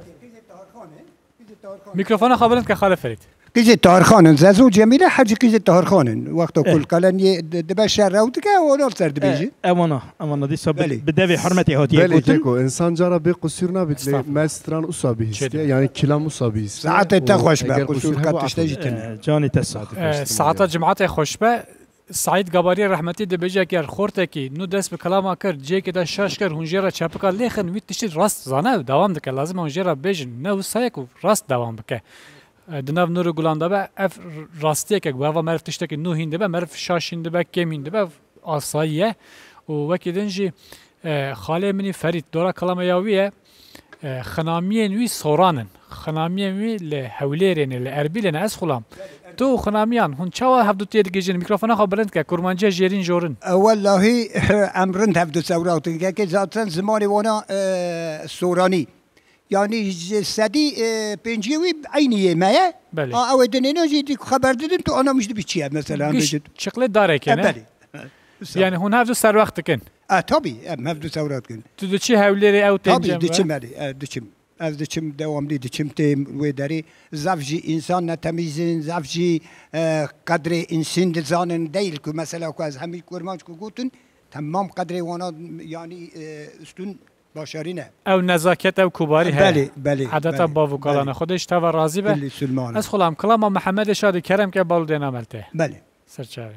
میکروفون خو برند که خاله فرید قيزة تهرخانن زازو جميلة حاجة قيزة تهرخانن وقت كل كلام دبا شر او دكا ولا صار دبيجي اوانا اوانا دي صاب بله. بدافي حرمتي هاتي بله قلت تکو انسان جارا به قصور نبید لی استغفر. مستران اصابی هست چه یعنی کلام اصابی هست ساعات تخوش اگر بقى قصور قصور هبو كاتش عفو. تجي جاني تسعة ساعت جمعات خوشبه سعید گباری رحمتی ده بجا کر خورته کی نو دست به کلام کر جه که ده شاش کر هنجرا چپکا لیخن وی تشتی راست زانه دوام دکه لازم هنجرا بجن نه سایکو راست دوام بکه دناف نور گلانده به اف راستیه که گواه مرف تشته که نو هینده به مرف شاش هینده به کم هینده به آساییه و وکی دنجی خاله منی فرید دورا کلام یاویه خنامین وی سورانن خنامین وی لحولیرین لاربیلن از خلام تو خنامیان هون چاوا هفدو تید گیجن میکروفون خو برند که کرمانجه جیرین جورن والله امرن هفدو ثورات که ذاتن زمانی وانا سورانی يعني سدي بنجيوي عيني ما بله. اه او دنينا جيتي خبر دادن تو انا مش بيتشي مثلا گیش چقلی داره که نه بله یعنی هون هفدو سر وقت کن اه طبي ام هفدو ثورات كن تو دو چی هولیری او طبي تنجم دچم علي دچم از دچم دوام دي دچم تيم وداري زفجي انسان نتميزن زفجي قدر انسان دزانن ديل كو مثلا كو از همي كورمانش كو گوتن تمام قدر وانا يعني استون باشرینه او نزاکت او کوباری هست بله بله عادتا با وکالان خودش تا راضی به بله سلمان از خلام کلام محمد شاد کرم که بالو دینا ملته بله سرچاره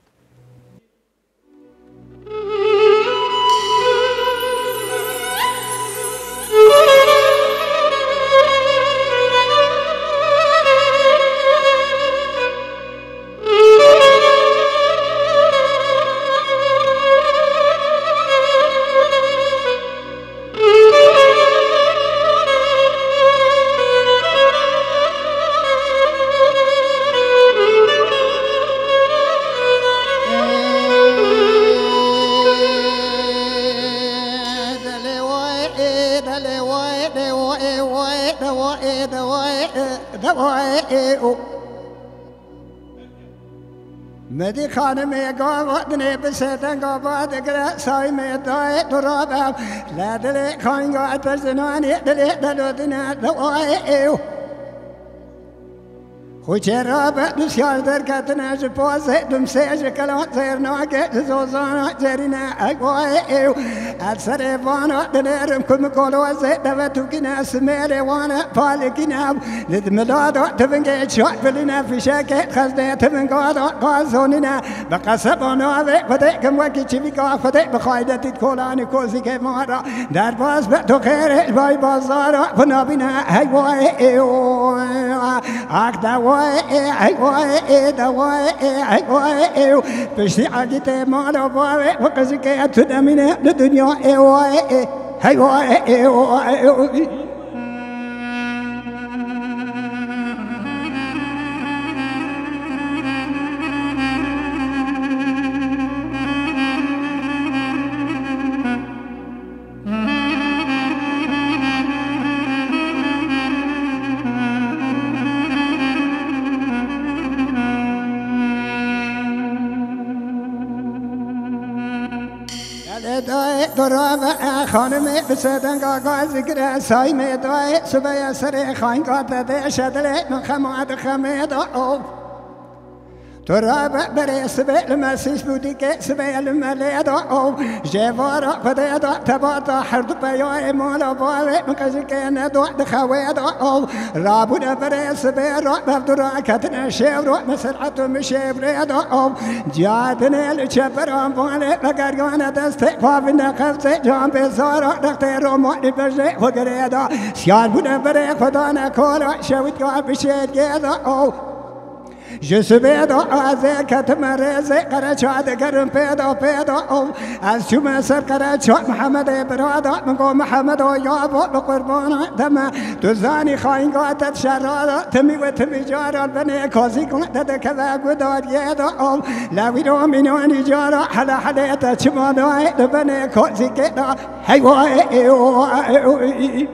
مدي خانم يقام ودني بسيتن قابات قرأ ساي ميداي ترابم لا دلي خان قاعد برزناني دلي دلو دنا دوائيو خوشرابة نسيار در كتنا جبوزة دمسيج كلام زير ناقة زوزانا جرينا أقوائيو أتسري وانا دنيرم كم كولو زي دفتو كنا سميري وانا بالكنا لدمدادو تبنجي شوك بلنا في شاكة خزنة تبنقادو قازوننا بقصبانا ذي فتيكم وكي چبكا فتيك بخايدة تتكولاني كوزي كمارا در باز بتو خير الباي بازارا فنابنا أقوائيو أقدوا بشتي عقيتي مالا باوي وقزكي أتنا من الدنيا درام خانم بسدن قاقا ذكر ساي ميدوي سبيا سري خاين قاتا شدل من خماد خميد او تراب بري سبي المسيس بوديك سبي المليد او جيفارا فديد تباتا حرد بيا مولا باوي مكزك ندو دخويد او رابونا بري سبي راب بدرا كتنا شيرو مسرعه مشيبريد او جاتنا الشبران بالي بقرغانا دست فابنا خفت جام بزارا دكتور مولي بجي وغريدا سيار بونا بري خدانا كولا شويت قاب شيد كذا او جسبيدو آزه كتمرزه قرچاد گرم پیدا پیدا از چوم سر قرچاد محمد برادا مگو محمد و یابو بقربان دم تو زانی خاین قاتت شرادا تمی و تمی جارال بنی کازی قاتت کذا گدار یدا لاوی رو مینانی جارا حلا حلیتا چما دای بنی کازی کدا هی وای وای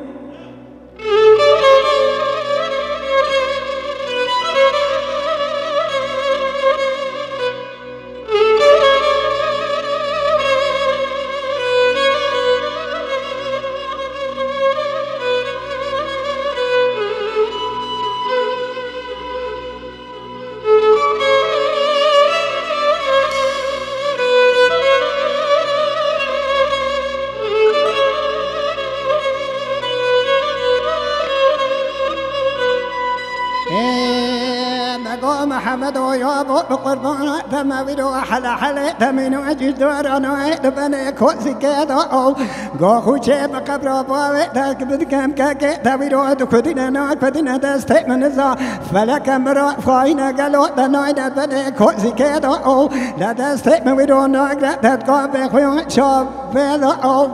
محمد ويابو بقربان دمويدو حلا حلا دمينو اجي دورانو دبني كوزي كده او غو خوچه بقبر باوي دك بدكم كاكي دميدو دكدينا نا كدينا دست من ذا فلك مرا فاينا قالو دناي دبني كوزي كده او لا دست مويدو نا دت قاب خويا شاب بلا او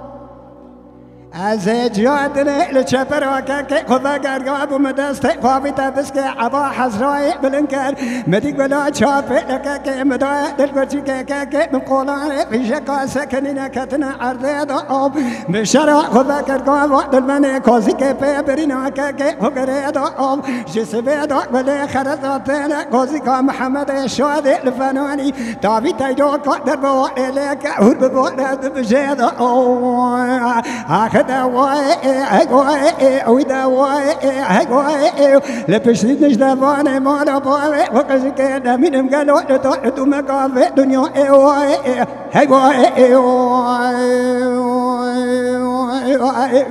از جادنه لچپر که خدا گرگاب مدست خوابی تبس که عبا حزرای بلنکر مدیگ بلا چاپ لکه که مدای دل گرچی که که که من قولان پیشه که سکنی نکتن عرضه دا آب بشرا خدا گرگاب دل من کازی که پی برینا که که خگره دا آب جسبه دا بله خرزات کازی که محمد شاد لفنانی تابی تایدو که در بوائه لکه هر ببوائه بجه دا آب دا واي واي ودا واي واي لبشت نجدبان ما لا باوي وقز كده من قالوا تو ما قاف دنيا واي هاي واي واي واي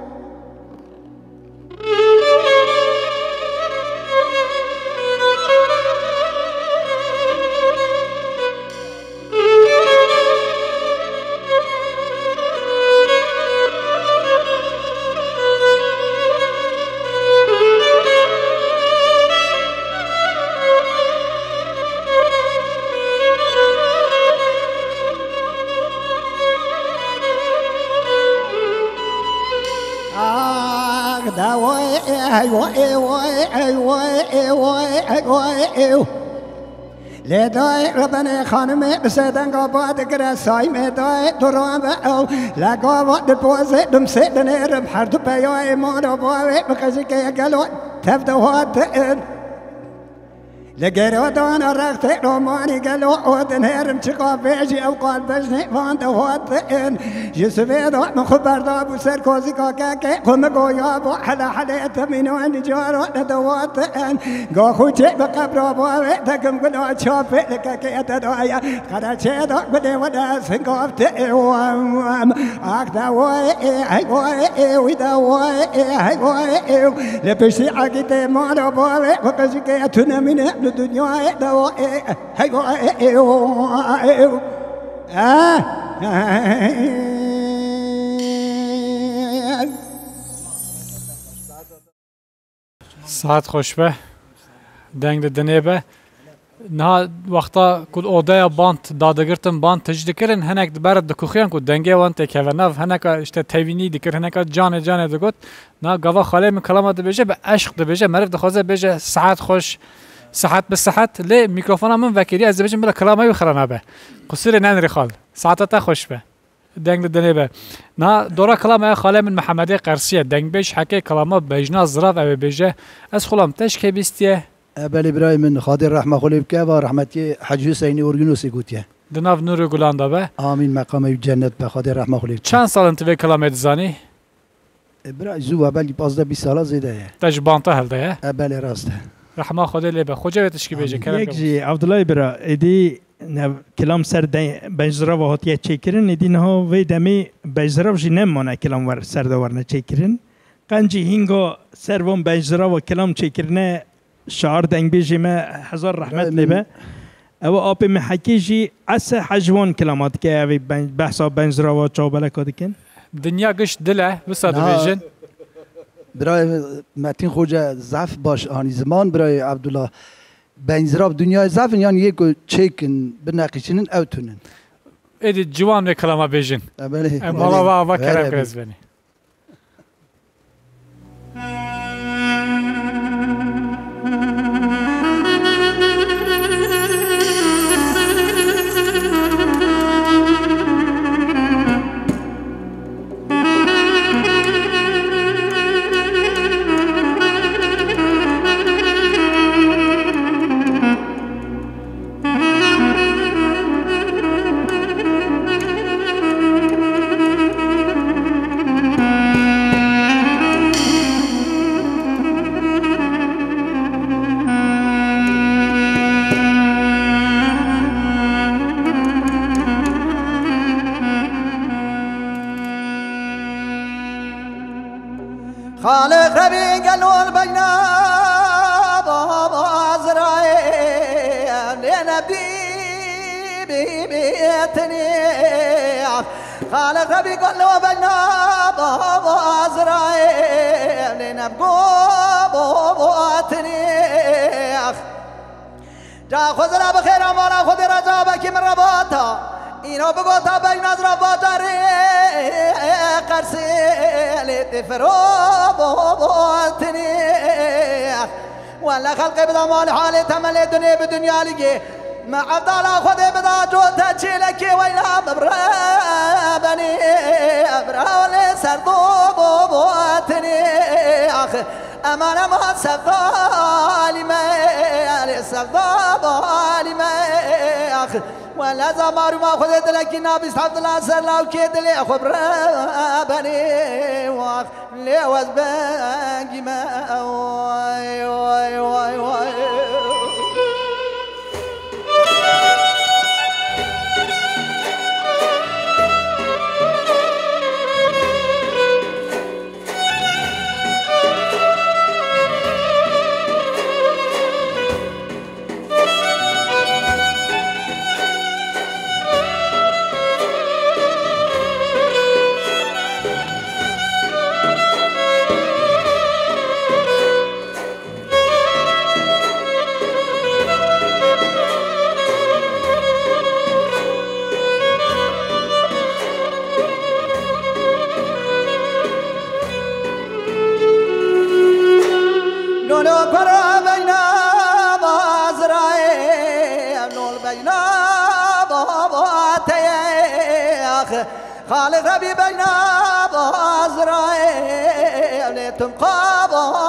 لدای ربنا خانم بسدن قباد کرسای مدای درام او لقابات البوزه دم سدن رب حرد بیای ما رو باوی بخشی که گلو تفدوات لقرودان رخت روماني قالوا عودن هرم شقا بيجي او قال بجني فانت واتن يسفيد من خبر دابو سركوزي كاكاكي قم قويا بو حلا حلا تمينو ان جارو ندواتن قو خوشي بقبر بوي تقم قلو تشوفي لكاكي تدويا قدا تشيدو قدي ودا سنقوفت وام اكدا وي اي وي ويدا وي اي وي لبشي عقيدي مالو بوي وقشي تنمين الدنيا دواء هاي ساعت خوش به دنگ دنیا به نه وقتا کود اوده بانت دادگرتن بانت تجدید کردن هنگ برد دکوخیان کود دنگه وانت که و نف هنگ اشته تیوینی دیگر هنگ جان جان دگوت نه گوا خاله من کلامات بيجه به عشق بيجه مرف دخوازه بيجه ساعت خوش ساعت بساعت لی میکروفون من وکیلی از بيجه بلا کلامه بخرنا به قصير ننري خال ساعتها خوش به دنگ دنیا به نه دورا کلامه خاله من محمدی قرصیه دنگ بیش حکی کلامه بیجنا زراف او بيجه از خلام تشکه بیستیه بله ابراهیم من خاطر رحمه خلی بکه و رحمتی حج حسینی اورگنوسی گوتیه دناف نور گلان دابه آمین مقام جنت به خاطر رحمه خلی چند سال انت به کلام ادزانی ابراهیم زو بلی پازده بیست سال زیده تجبانتا هلده بله راسته رحمه خدا لیبه خوجه تشکی بیجه کلام یک جی عبدالله برا ادی کلام سر بجزرا و هاتیه چیکرن ادی نه وی دمی بجزرا جی نمونه کلام ور سر دورنه چیکرن قنجی هنگو سرون بجزرا و کلام چیکرنه شعار دنگ بیجی ما هزار رحمت لیبه او آب محکی جی عس حجوان کلامات که اوی بحثا بنجرا و چابله کادکن دنیا گشت دله بساد بیجن برای متین خوجه ضعف باش آنی زمان برای عبدالله بنزراب دنیای زفن یعنی یک چیکن بناقشنن او تونن ایدی جوان به کلام بیجن بله مالا با با کرم کرز بینی خالق ربي قالوا بينا بابا زرايا لنبي بيتني خالق ربي قالوا بينا بابا زرايا لنبقوا بوتني جا خذنا بخير امانا خذ رجابك من رباطها اینو بگو تا بین از رفاتاری قرسی تفرو بوتنی ولا خلقی بدا مال حالی تملی دنیا بدنیا لگی ما افضل خودی بدا جوتا چیلکی ویلا ببرا بنی ابراولی سردو بوتنی امان امان سفالی می سفالی می ولا زمار ما خذت لك نابس حفظ الأسر لو كيد لي خبر بني واخ لي وزباقي ما واي واي واي واي خالق ربي بينا بازرائيل تنقى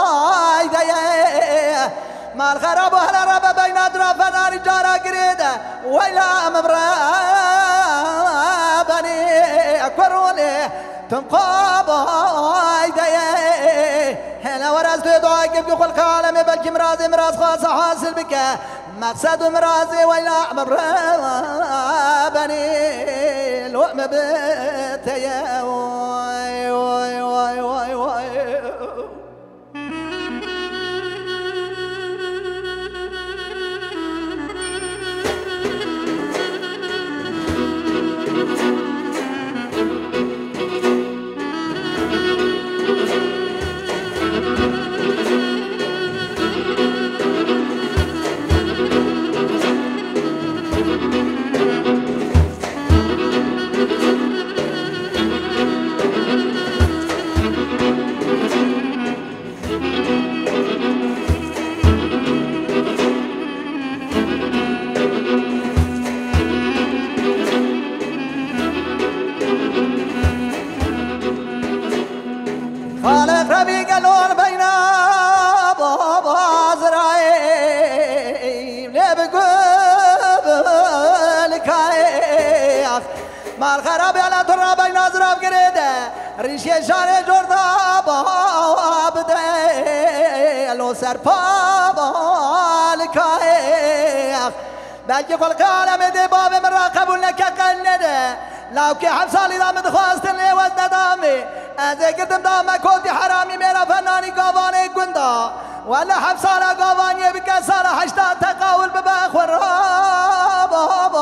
بايديه ما الخراب وهلا رب بين أطرافنا رجال قريدة ويلا مبرا بني أكبروني تنقى بايديه هنا ورزت دعاء قبل خلق عالمي بلكي مرازي مراز خاصة حاصل بك مقصد مرازي ويلا مبرا بني لؤم بتيا واي واي واي واي واي خالق ربي قالون بينا بابا زرايل بقول كايخ ما الخراب على ترى بين زراب قريده ريش شارع جردا باب ده لو سر بابا لكايخ بلكي كل كلام دي باب من راقب لك قنده لو كي حبسالي دام دخواست لي وزن دامي أزي قدم دام كودي حرامي ميرا فناني قواني قندا ولا حبسالا قواني بكسالا حشتا تقاول بباخ والراب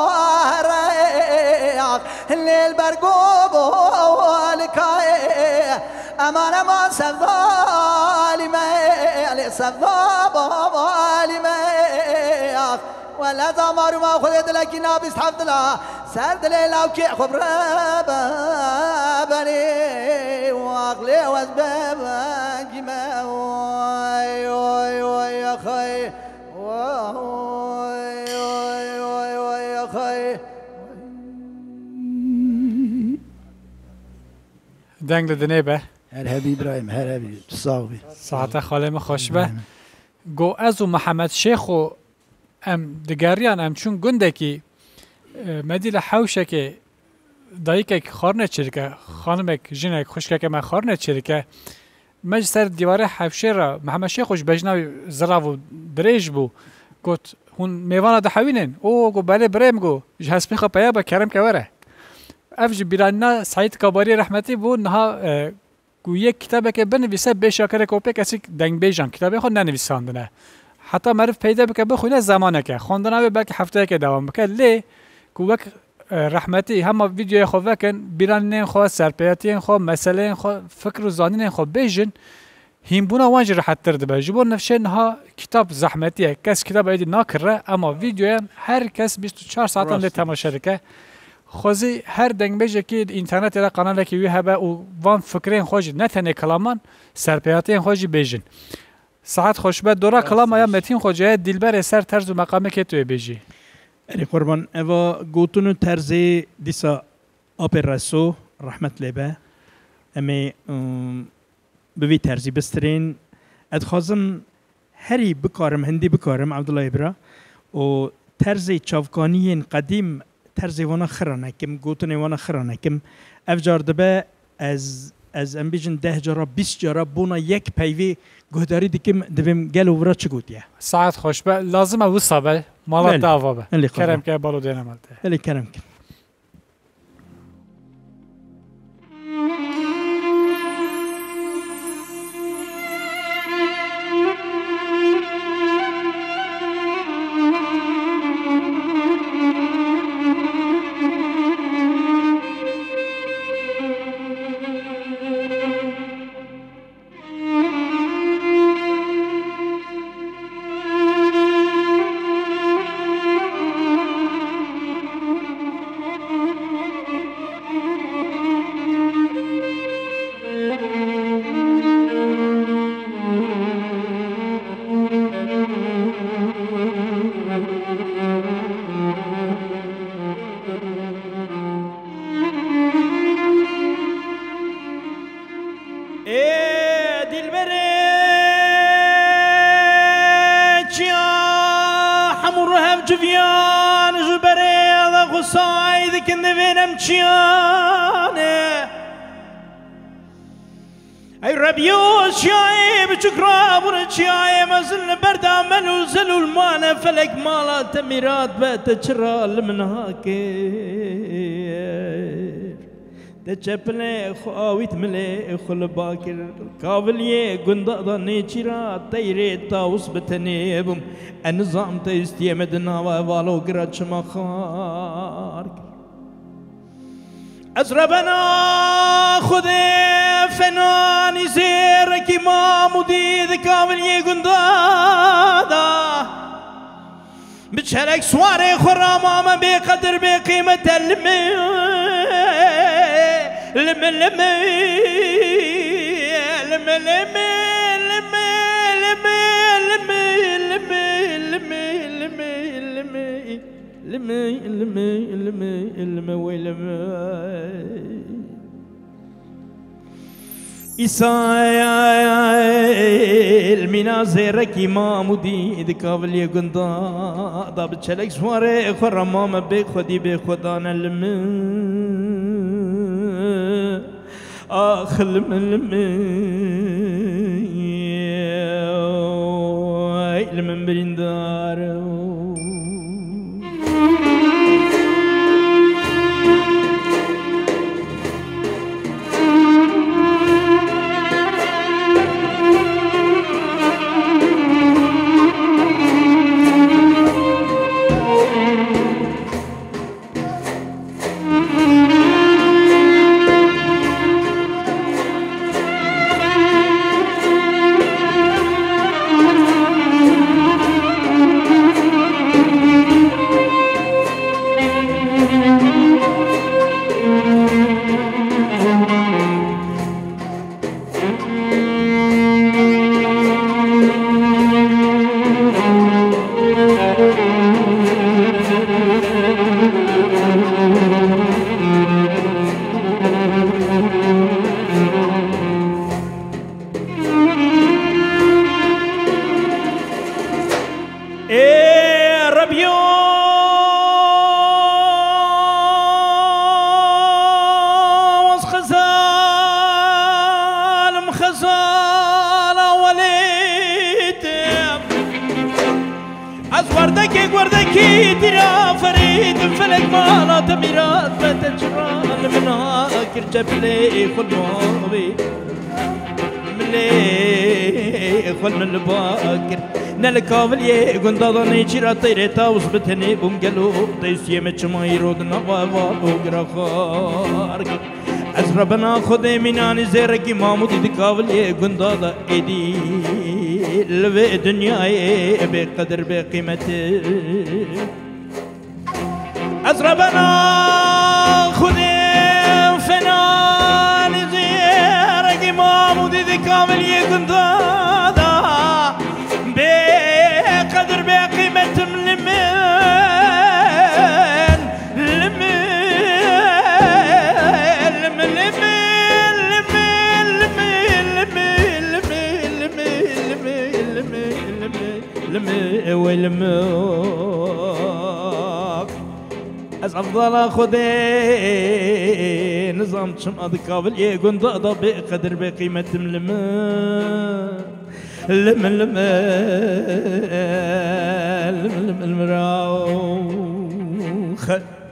رياق الليل برقوب والكاي أمان أمان سفالي ميلي سفالي ميلي لا زمارو ما خذت لك نابس حفظ لا سرد ليلا وكي خبر بني وعقلي واسباب جما وي وي وي يا خي وي وي وي وي يا خي دنگ دنیبه هر هبی ابراهیم هر هبی صاحبی ساعت خاله خوش به گو از و محمد شیخ و ام دگریان ام چون گنده کی مدیل حوشه که دایک خارنه چرکه خانمک جنک خوشکه که من خارنه چرکه مج سر دیواره حوشه را محمد شیخ خوش بجناوی زراو دریج بو گوت هون میوانه دحوینن او گو بله بریم گو جهسمی خو پیا با کرم که وره افج بیراننا سعید کاباری رحمتی بو نها گو یک کتابه که بنویسه به شاکر کوپه کسی دنگ بیجان کتابه خود ننویساندنه حتی معرف پیدا بکه بخونه زمانه که خوندنه بلکه هفته که دوام بکه لی گو وک رحمتی همه ویدیو خو وکن بیرانن خو سرپیاتین خو مسئله خو فکر و زانین خو بیجن هیم بونا وانج راحت تر دبه جبور نفشه نها کتاب زحمتیه کس کتاب ایدی ناکره اما ویدیو هر کس بیست و چهار ساعتان لی تماشا که خوزی هر دنگ بیجه که اینترنت را قناه که وی هبه و وان فکرین خوش نتنه کلامان سرپیاتین خوش بیجن ساعت خوشبه دورا کلام یا متین خوجه دلبر سر طرز و مقامه که توی بیجی اری قربان اوا گوتونو طرز دیسا آپراسو رحمت لیبه امی بوی طرزی بسترین ادخوازم هری بکارم هندی بکارم عبدالله ابرا و طرز چافکانی قدیم طرز وانا خرانه کم گوتونه وانا خرانه کم افجار دبه از از ام بیجن ده جارا بیست جارا بونا یک پیوی گهداری دیکم دویم گل و ورا چه گوتیه ساعت خوش به لازمه وصا به مالات دعوا به کرم که بالو دینه مالته الی کرم که ای ربیوز شای بچکرا بر شای مزل بردامن و زلول مانه فلک مالا تمیرات بات چرا لمنها کیر تچپله خواویت مله خل باکر کاولیه گندا نیچرا تیره تاوس بتنیبم انظام تیستیم دنوا والو گرد شما خار از ربنا خود فنانی زیرکی ما مدید کاملی گندادا بچرک سواره خرام آمن بی قدر بی قیمت لمی لمی لمی لمی لمی لمي لمي لمي لمي ويلمي إسرائيل منازرك إمامودي دكابلي قندا داب تشلك سواري خرمام بخدي بخدانا لمي آخ لمي لمي لمي بريندار فريد يا فريد فلك ما تميرات بتجرال منها كرجب لي خل موبي ملي خل الباكر نلكافلي قندضني شرا طيرتا وصبتني بنقلو تيسي مچمايرود نقاوا بوغرا خارك أزربنا خدي مناني زيركي مامودي دكافلي قندضا ايدي لبي دنياي بقدر بقيمتي أزربنا خدي فناني زيركي مامودي دكافلي قندضا بقدر بقيمة لمن لمن لمن لمن لمن والماك از افضل خدي نظام شم اذكاب يقول ضاضا بقدر بقيمة لمن لم لم لم المراوخ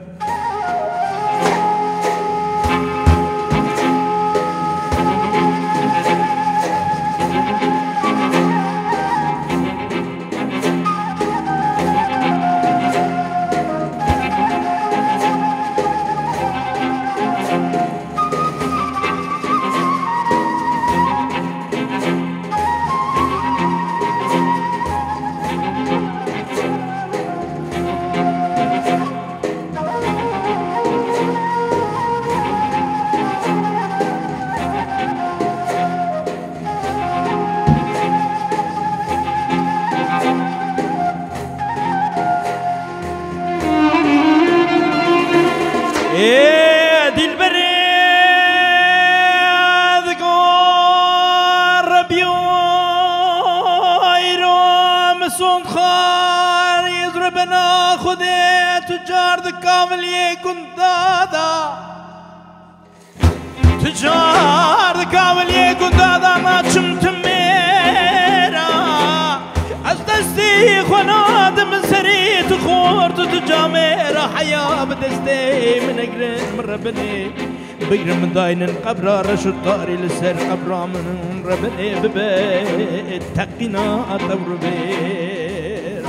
تجار كاولي قندادا ما شمت ميرا أزدستي خناد من سريت خورت تجاميرا حياة بدستي من أجرين من ربني بقر من داين قبرا رشد طاري لسر قبرا من ربني ببيت تقينا أدور بير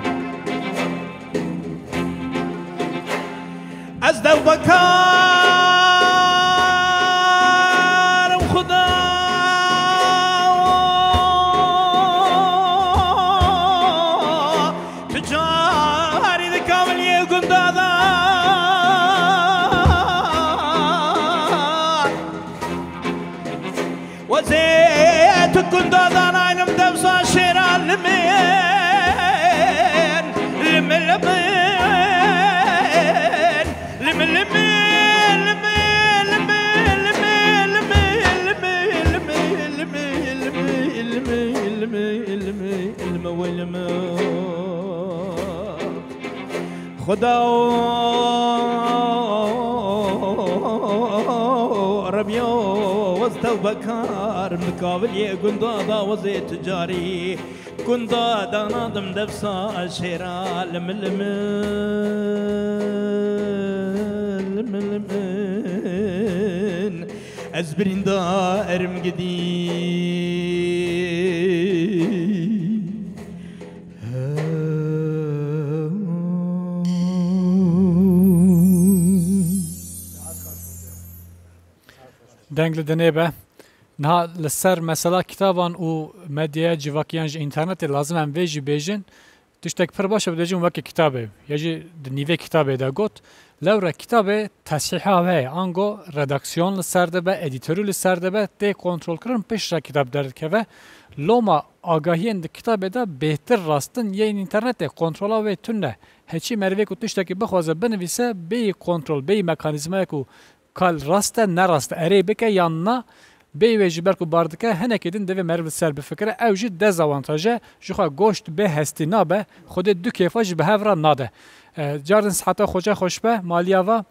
أزدو بكار كنت أنا نم دبسا شيرا لمن لمن لمن لمن لمن خدا ربيو وزتو بكار مقابل يقندادا وزي تجاري قندادا نادم دفسا شيرا لمن لمن لمن لمن أزبرين دائرم قديم دنگل دنیبه نه لسر مثلا کتابان و مدیا جواکیانج اینترنت لازم هم ویجی بیجن تشتک پر باشه بدجون وقت کتابه یجی نیوه کتابه دا گوت لورا کتابه تصحیحا و آنگو رداکسیون لسرده به ادیتوری لسرده به تی کنترل کرن پیش را کتاب درد که و لوما آگاهی اند کتابه دا بهتر راستن یه اینترنت کنترل و تونه هچی مروی کو تشتکی بخوازه بنویسه بی کنترل بی مکانیزمه کو کال راسته نراسته اری بکه یا نه بی ویجی برکو باردکه هنه کدین دوی مرو سر بفکره او جی دزاوانتاجه جخوا گوشت به هستی نابه خود دو کیفاج به هفرا ناده جاردن صحتا خوچه خوش به مالیا و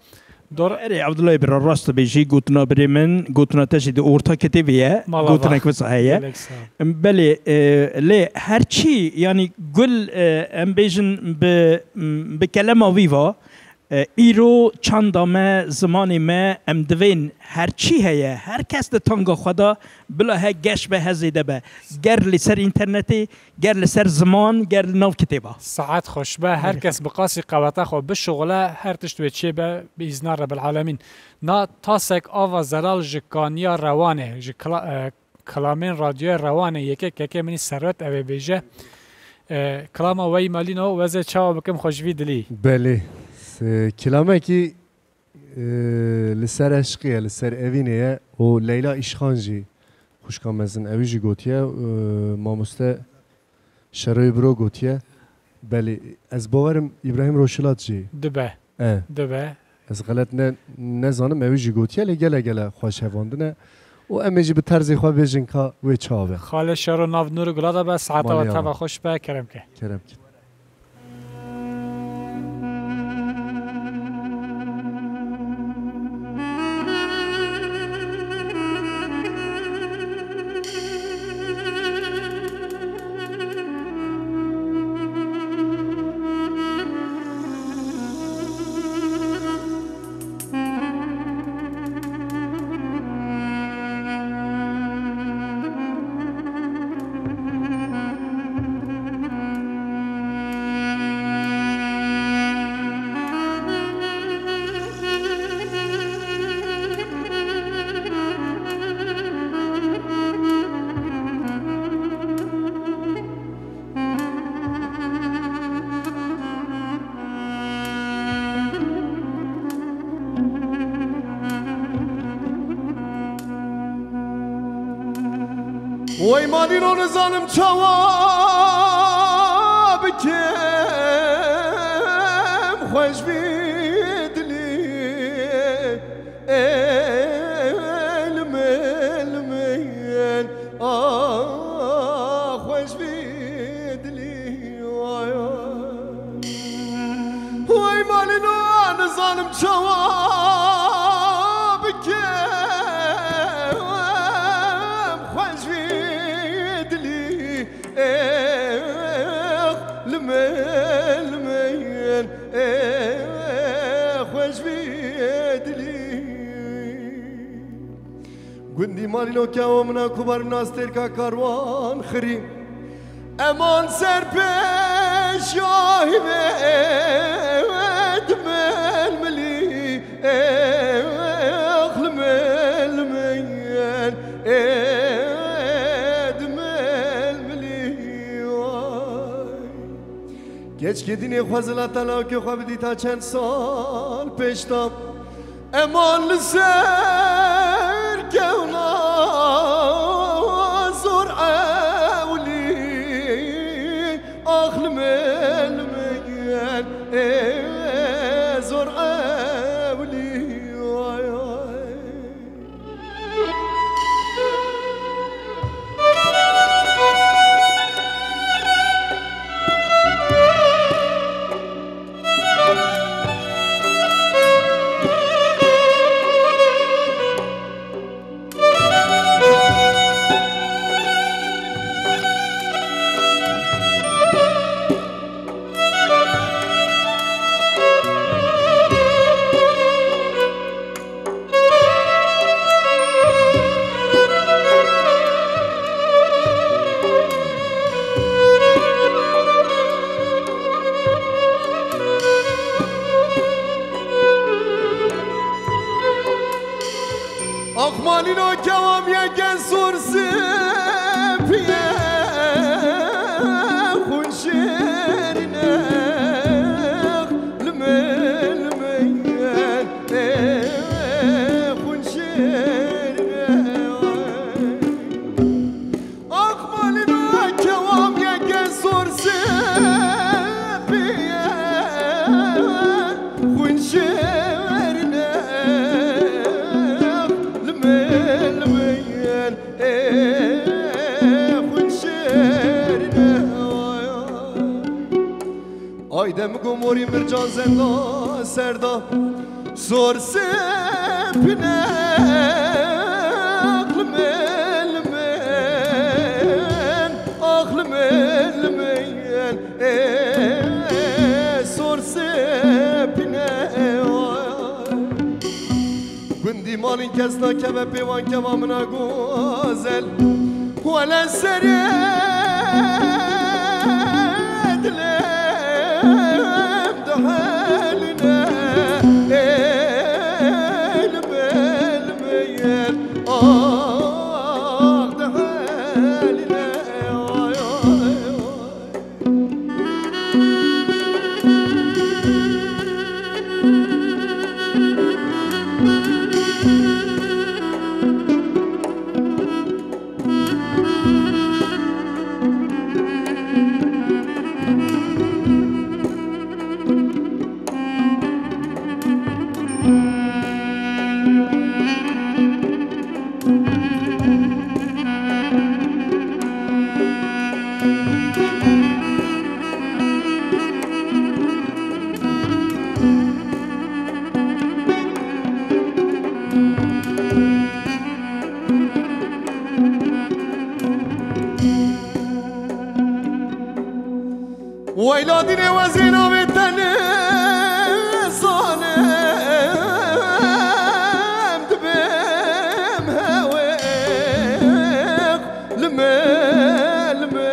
دور اري عبد الله بر الراست بيجي قوتنا بريمن قوتنا تجد اورتا كتبيه قوتنا كوسايه بلي لي هرشي يعني قل ام بيجن بكلمه فيفا ایرو چند ما زمانی ما ام دوین هر چی هیا هر کس ده تانگا خدا بلا ها گش به هزیده به گر لسر اینترنتی گر لسر زمان گر نو کتابه ساعت خوش به هر کس بقاسی قوته خو بشغله هر تشتوی چی به باذن رب العالمین نا تاسک آوا زلال جکانیا روانه ج کلامین رادیو روانه یکی که منی سرت او بیجه کلام وی مالینو وزه چاو بکم خوشوی دلی بله کلامه کی لسر عشقیه لسر اوینه و لیلا ایشخانجی خوشکام مزن اویجی گوتیه ماموسته شروع برو گوتیه بله از باورم ابراهیم روشلات جی دبه اه دبه از غلط نه نزانم اویجی گوتیه لگله گله خوش هواندنه و امیجی به طرز خواه بیجن که وی چاوه خاله شروع ناف نور گلاده به ساعتا و تبا خوش به کرم که کرم که وای مالی رو نزانم چوا بکم خوش بیدلی علم علم آه خوش بیدلی وای مالی رو نزانم چوا گندی مارینو که امنا کبر ناستر کا کاروان خری امان سر پیش یاهی بید مل ملی اخل مل مین اد مل ملی گچ که دینی خوزلا تلا که خواب دی تا چند سال پیشتم امان لسر كونا زور عولي أخل من المجال زور عولي مالینو کوام یکن سرسه پیه خون شیرینه لمه لمه خون شیرینه آخ مالینو کوام یکن سرسه پیه خون شیرینه آیدم گموری مرجان زنده سردا زور سپنه آقلم المن آقلم المن زور سپنه گندی مالین کس نکه و پیوان که ما منا گوزل ولا سرد لم دحالنا الم الميل آه دحالنا ويلادين وزينة بالتنى صانم دبم هواق لما لما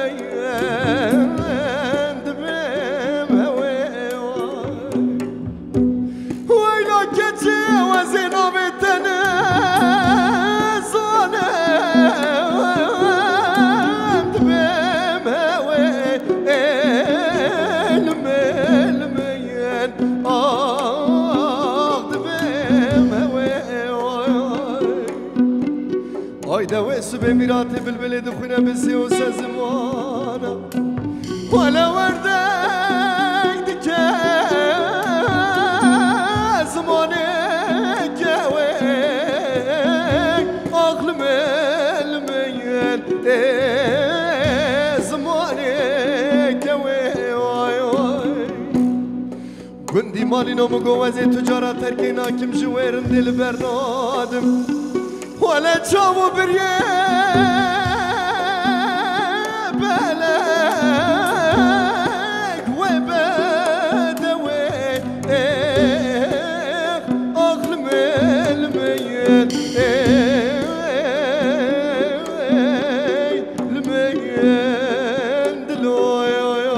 دبم هواق ويلا كتي وزينة بالتنى صانم دبم هواق دويس بميراتي بالبلد خونا بسيوس زمانه ولا وردك دكا زمانك جاويك أقلم الميل زمانك جاويك قندي مالي نومو قوازي تجارة تركينا كم جويرن دل برنادم ولا تشوفوا برياب بلاك وبدوي أغلم الميل الميل دلوي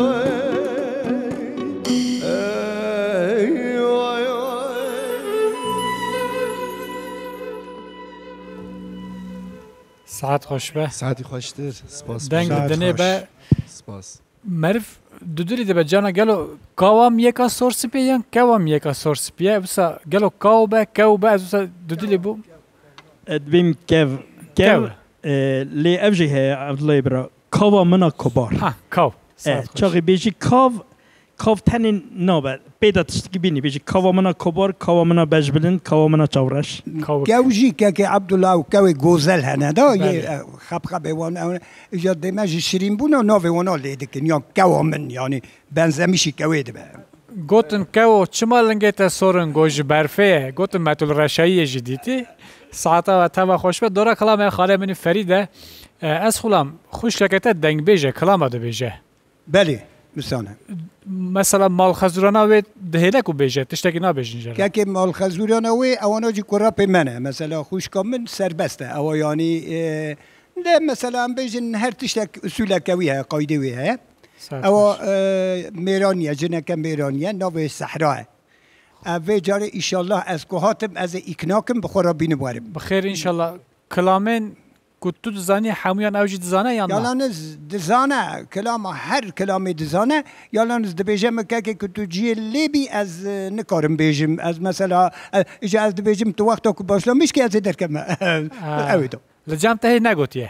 ساعت خوش به ساعتی خوشتر سپاس دنگ دنه به سپاس مرف دودری ده به جانا گلو کاوام یکا سورس پیان کاوام یکا سورس پیا بسا گلو کاو به کاو به از دودلی بو ادبیم کاو کاو لی افجی های عبدالله برا کاوا منا کبار ها کاو چاقی بیجی کاو کاو تنین نابد پیدا تشتکی بینی بیجی کاوا منا کبار کاوا منا بجبلن کاوا منا چاورش كاوجي كاكي عبد الله وكاوي غوزل هنا دا خب خب وان اجا دماج شيرين بونا نوفي وانا ليدك نيا كاو من يعني بنزمشي كاوي دبا گوتن كاو چما لنگيتا سورن گوج برفه گوتن متول رشایی جديتي ساعتا و توا خوش به دورا کلام خاله من فريده از خلام خوش لکتا دنگ بیجه کلام ده بیجه بله مثلا مثلا مال خزرانه و دهیلکو بیجه تشتکی نا بیجن جره كاكي مال خزورانه و اوانا جي كراب منه مثلا خوش كامن سربسته او يعني لا مثلا بيجن هر تشتك اصول كويها قايده ويها او ميرانيا جنك ميرانيا نوب الصحراء اوه جاره ان شاء الله از كهاتم از اكناكم بخورا بين بوارم بخير ان شاء الله كلامين كنتو دزاني حميان اوجي دزانه یا نه يالانز دزانه كلام هر كلام دزانه يالانز دبيجم كاكي كنتو جي ليبي از نكارم بيجم از مثلا اجا از دبيجم تو وقتا كو باشلا مش كي از دركم اويدو لجام تهي نگوتيه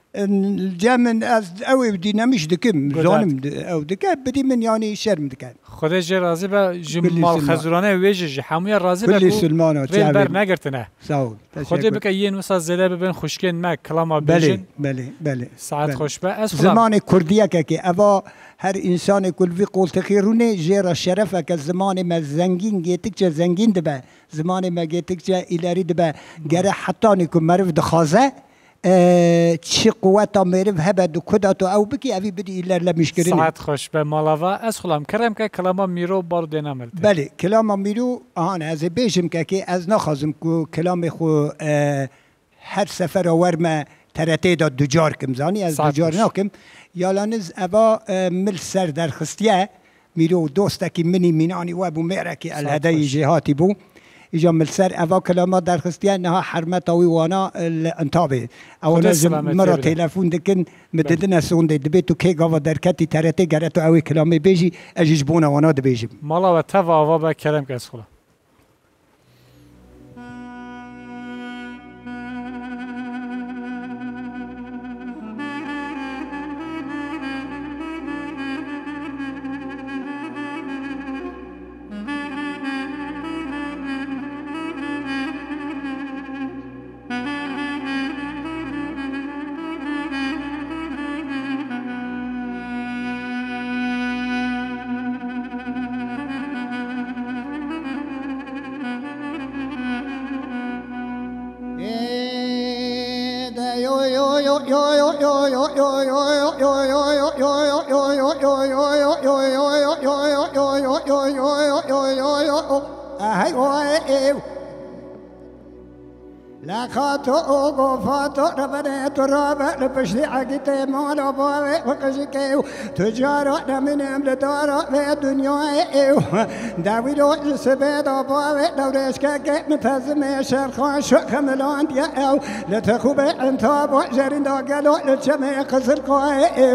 الجامن از اوی بدی نمیش دکم زانم او دکه بدی من یعنی شرم دکه خودش جه راضی به جمال خزرانه ویجه هموی راضی به کلی سلمانه ریل بر نگرتنه ساول خودی بکه یه نوسا زده ببین خوشکن مک کلاما بله بیشن بله بله ساعت خوش به از زمان کردیه که که اوا هر انسان کل وی قول تخیرونه جیر شرفه که زمان ما زنگین گیتک چه زنگین دبه زمان ما گیتک چه ایلاری دبه گره حتی نیکو مرف دخوازه چی قوتا میرف هبه دو کداتو او بکی اوی بدی ایلر لمشکرینه ساعت خوش به مالاوا از خلام کرم که کلاما میرو بارو دینا مرده بله کلاما میرو آن از بیشم که که از نخوازم که کلام خو هر سفر آورم ترته دا دجار کم زانی از دجار ناکم یالانز اوا مل سر در خستیه میرو دوستکی منی مینانی و بو میره که الهدای جهاتی بو ایجا مل سر اوا کلامات در خستیه نها حرمت اوی وانا انتابه اونا مرا تلفون دکن مددن سونده دبیتو که گاوا در کتی ترته گرتو اوی کلامه بیجی اجیج بونا وانا دبیجیم مالا و توا آوا با کرم که از خلا لا خاطو وقفاتو ربنا ترابا لبشلي عقيتي مالو باوي وقشكيو تجارة من امل دارا في الدنيا داويدو جسبيدو باوي لو ريشكاكي متهزمي شرخان شو خملان دياو لتخوبي انتابو جرين دو قالو لتشمي قصر قوي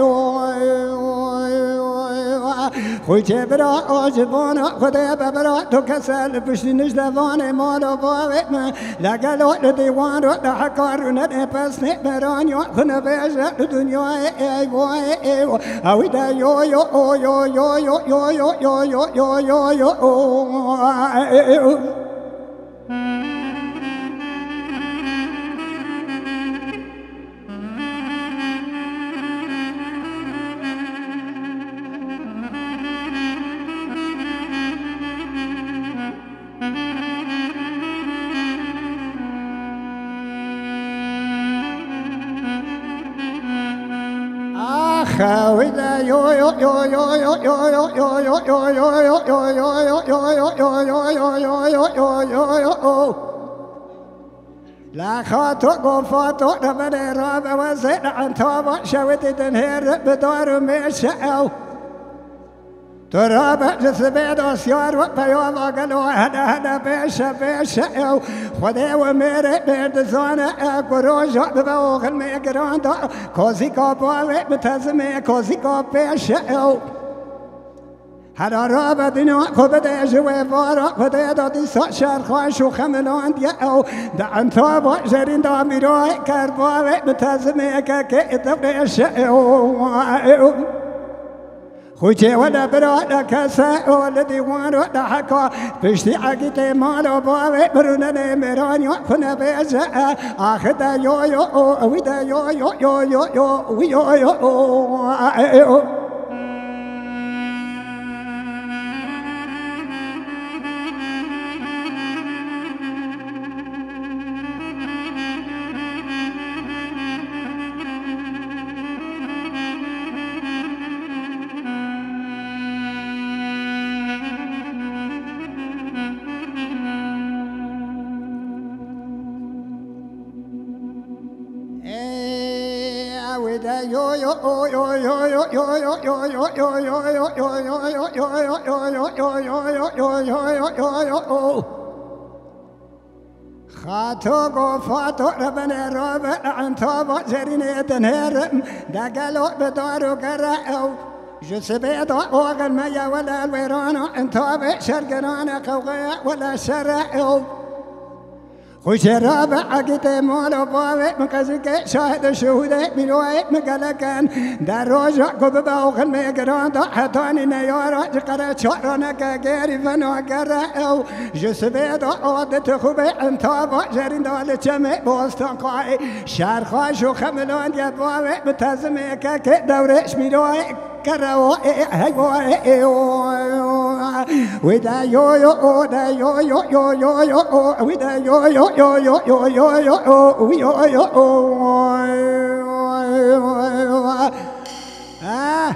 خوی چه برا آجبانا خدا ببرا تو کسل پشتی نجدوان مالو باوی من لگلو لدیوان رو لحکار رو نده پس نبران یا خونه بیشه دنیای ای وای ای وای اوی دا یو یو او یو یو یو یو یو یو یو یو یو یو خويدا يو يو يو يو يو يو يو يو يو يو يو يو يو يو يو لا خاطو قفاتو ربنا راب وزيد عن توبة شويت تنهر بدار مشاو تراب جسبيد وسيار وبيوم قالوا هذا هذا بيشا بيشا خذي وميري بيد زانا قروج ببوغ الميقران كوزي كوبوي متزمي كوزي كوبيشا هذا راب دينا خبدا جوي فارا خذي دادي ساشر خاش وخملان دياو دعن ثابا جرين داميراي كربوي متزمي كاكي تبيشا خوچه ولا برا كسا ولا ديوان ولا حكا بشتي عقيتي مالو باوي برونني ميران يخنا بيزا اخدا يو يو ويدا يو يو يو يو يو يو يو خاتو قفاتو ربنا رابع عن توبة جرينة تنهر دقلو بدارو قرأو جسبيت وغل ميا ولا الويران انتابع شرقران قوغيا ولا شرعو خوش رابع عقیت مال باوی مکزک شاهد شهوده میروی مگلکن در روزا گب باوخن میگران دا حتانی نیارا جقره چارانه که گری فناگره او جسبه دا عادت خوبه انتابا جرین دال چمه باستان قای شرخاش و خملان یا باوی متزمه که که دورش میروی كروا ودا يو يو دا يو يو يو يو يو ودا يو يو يو يو يو يو يو يو يو آه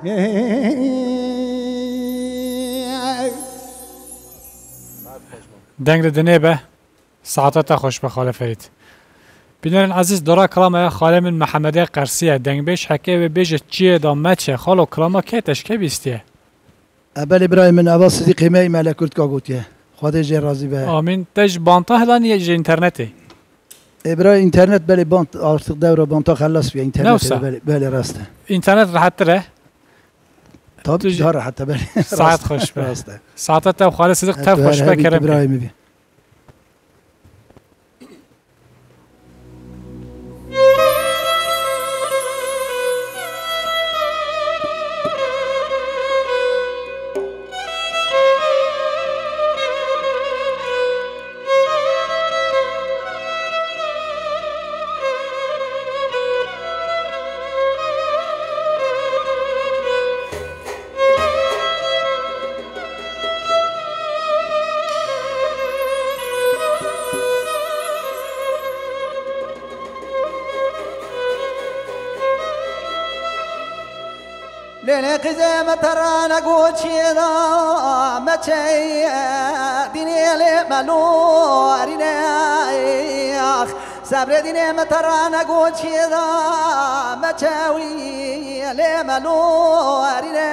دنگ دنيبه ساعتها خوش بخاله فريد بینرن عزیز دارا کلام خاله من محمد قرسیه دنگ بیش حکه و بیش چیه دام چه خالو کلاما کتش که بیستیه ابل ابراهیم من اول صدیقی می ملکوت کاغوتیه خدا جه راضی به آمین تج بانتا هلان یه جه اینترنتی ابراهیم اینترنت بله بانت آرتق دوره بانتا خلاص بیا اینترنت بله بله راسته اینترنت راحت تره طب داره حتی بله ساعت خوش به ساعت تا خاله صدیق تف خوش به کرم ابراهیم ليلة قزامة ترانا قوتشينا متى ديني لي ملورينا صبر ديني مترانا قوتشينا متى لي ملورينا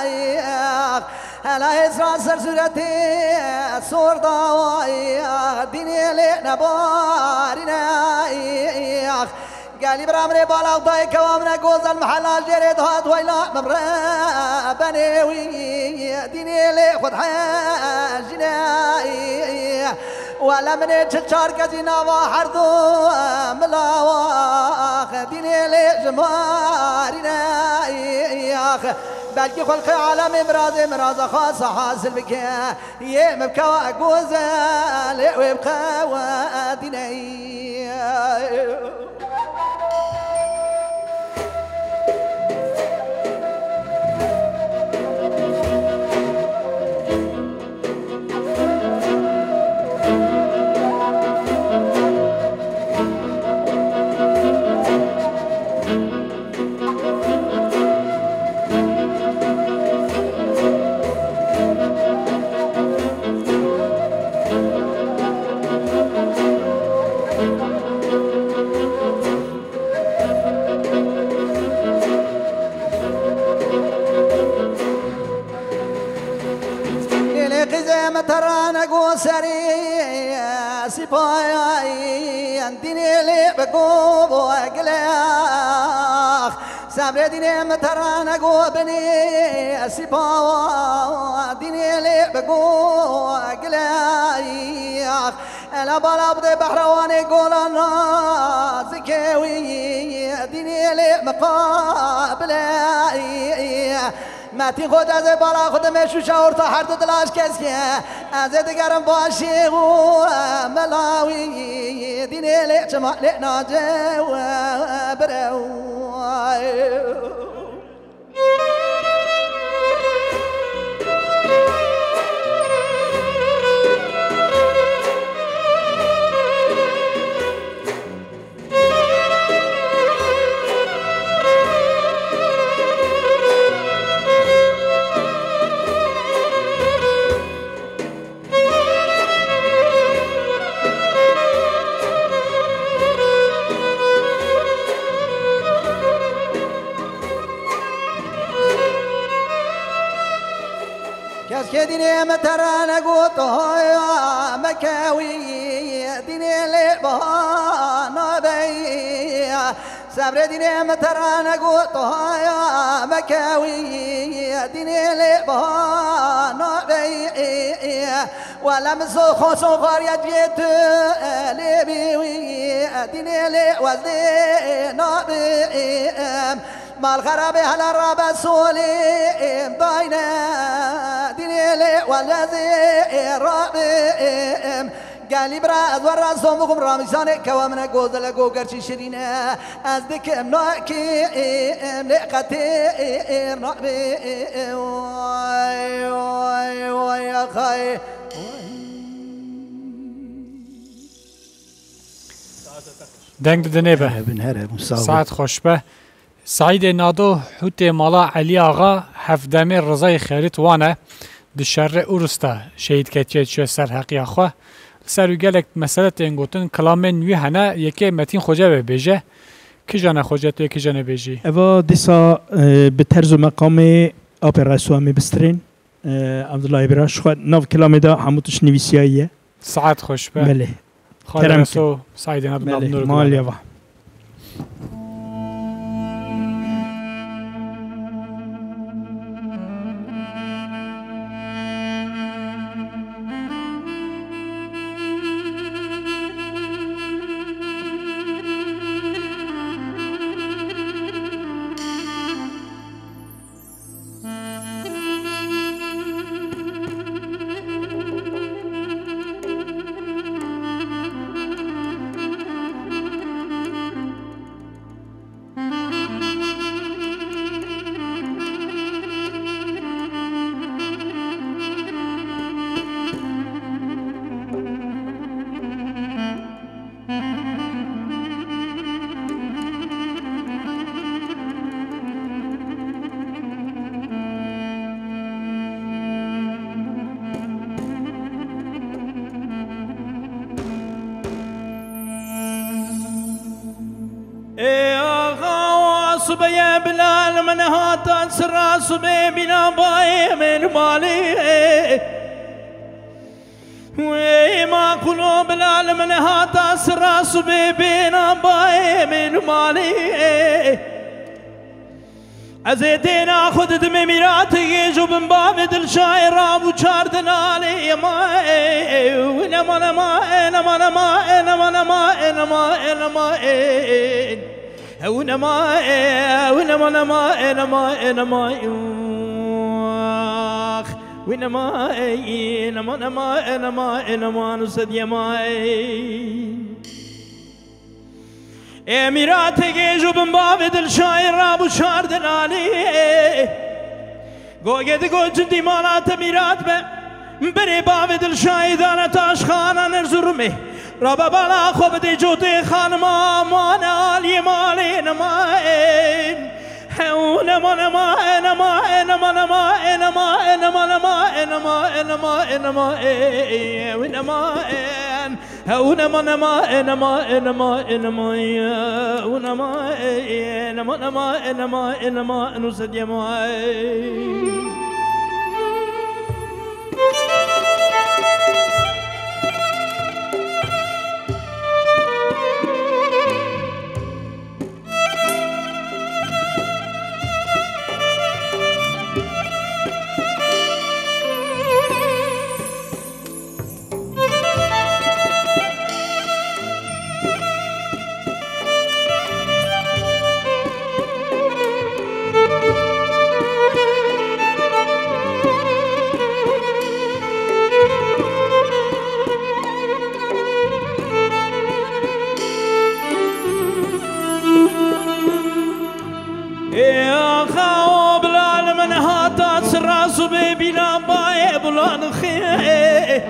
هلا إسراء سرسورتي صور ضاوية ديني لي نبارينا قالي برامري بالا ضاي كوامنا جوز المحل جريد هاد ويلا مبرا بنيوي ديني لي خد حاجنا ولا من تشار كزينا وحردو ملاواخ ديني لي جمارنا بلكي خلق عالم امراض امراض خاصة حاصل بك يا مبكوا جوزا لي ويبقى وديني ترانا قوسري سيباي ديني لي بقوب وقلاخ سامر ديني مترانا قوبني سيباي ديني لي بقوب وقلاخ انا بلابد بحرواني قولنا زكاوي ديني لي مقابلي ما تی خود از بالا خود مشو شاور تا هر دو دلاش کسیه از دیگرم باشی و ملاوی دینه لی چما لی ناجه و برو كاسكي ديني مترانا قوتو يا مكاوي ديني لي بهانا بي صبر ديني مترانا قوتو يا مكاوي ديني لي بهانا بي ولا مسو خوصو غاريات جيت ديني لي وزني نابي مال خرابي هلا رابا سولي باينة ديني لي وزني رابي قالي برا ورا صومكم رامساني كوامنا جوزلا جوجرشي شرينا أزدك مناكي ملقتي نقبي واي واي واي يا خاي دنگ دنبه بنهره ساعت خوشبه سعید نادو حوت مالا علی آقا هفدمی رضای خیرت وانه دشر اورستا شهید کتیت شو سر حقی خو سر و گلک مسئله تنگوتن کلام نوی هنه یکی متین خوجه به بیجه کی جانه خوجه تو کی جانه بیجی اوا دیسا به طرز و مقام اپراسیون می بسترین عبدالله براش خود نو کلام دا هموتش نویسیاییه ساعت خوشبه بله کرم سو سعید نادو بله نور مال یوا صبي بلال من هات سرا صبي بلا باي من مالي وما كلو بلال من هات سرا صبي بلا باي من مالي ازيدنا خذ دمي ميراتي يجوب باب دل شاير ابو شاردن علي ما ولا ما ما انا ما ما انا ما ما انا ما انا ما ونما ونما نما نما نما يخ ونما نما نما نما نما نسد يماي اميراتي جوب باب دل شاير ابو شاردن علي گوگد گوجندی مالات اميرات بري باب دل شايد انا تاش خانه نرزرمي ربا بالا خوب دی جوتی خانما مانا لی مالی نمائن هون نما نما نما نما نما نما نما نما نما نما نما ونما هون نما نما نما نما نما ونما نما نما نما نما نسد يماي بلا باي بلان خي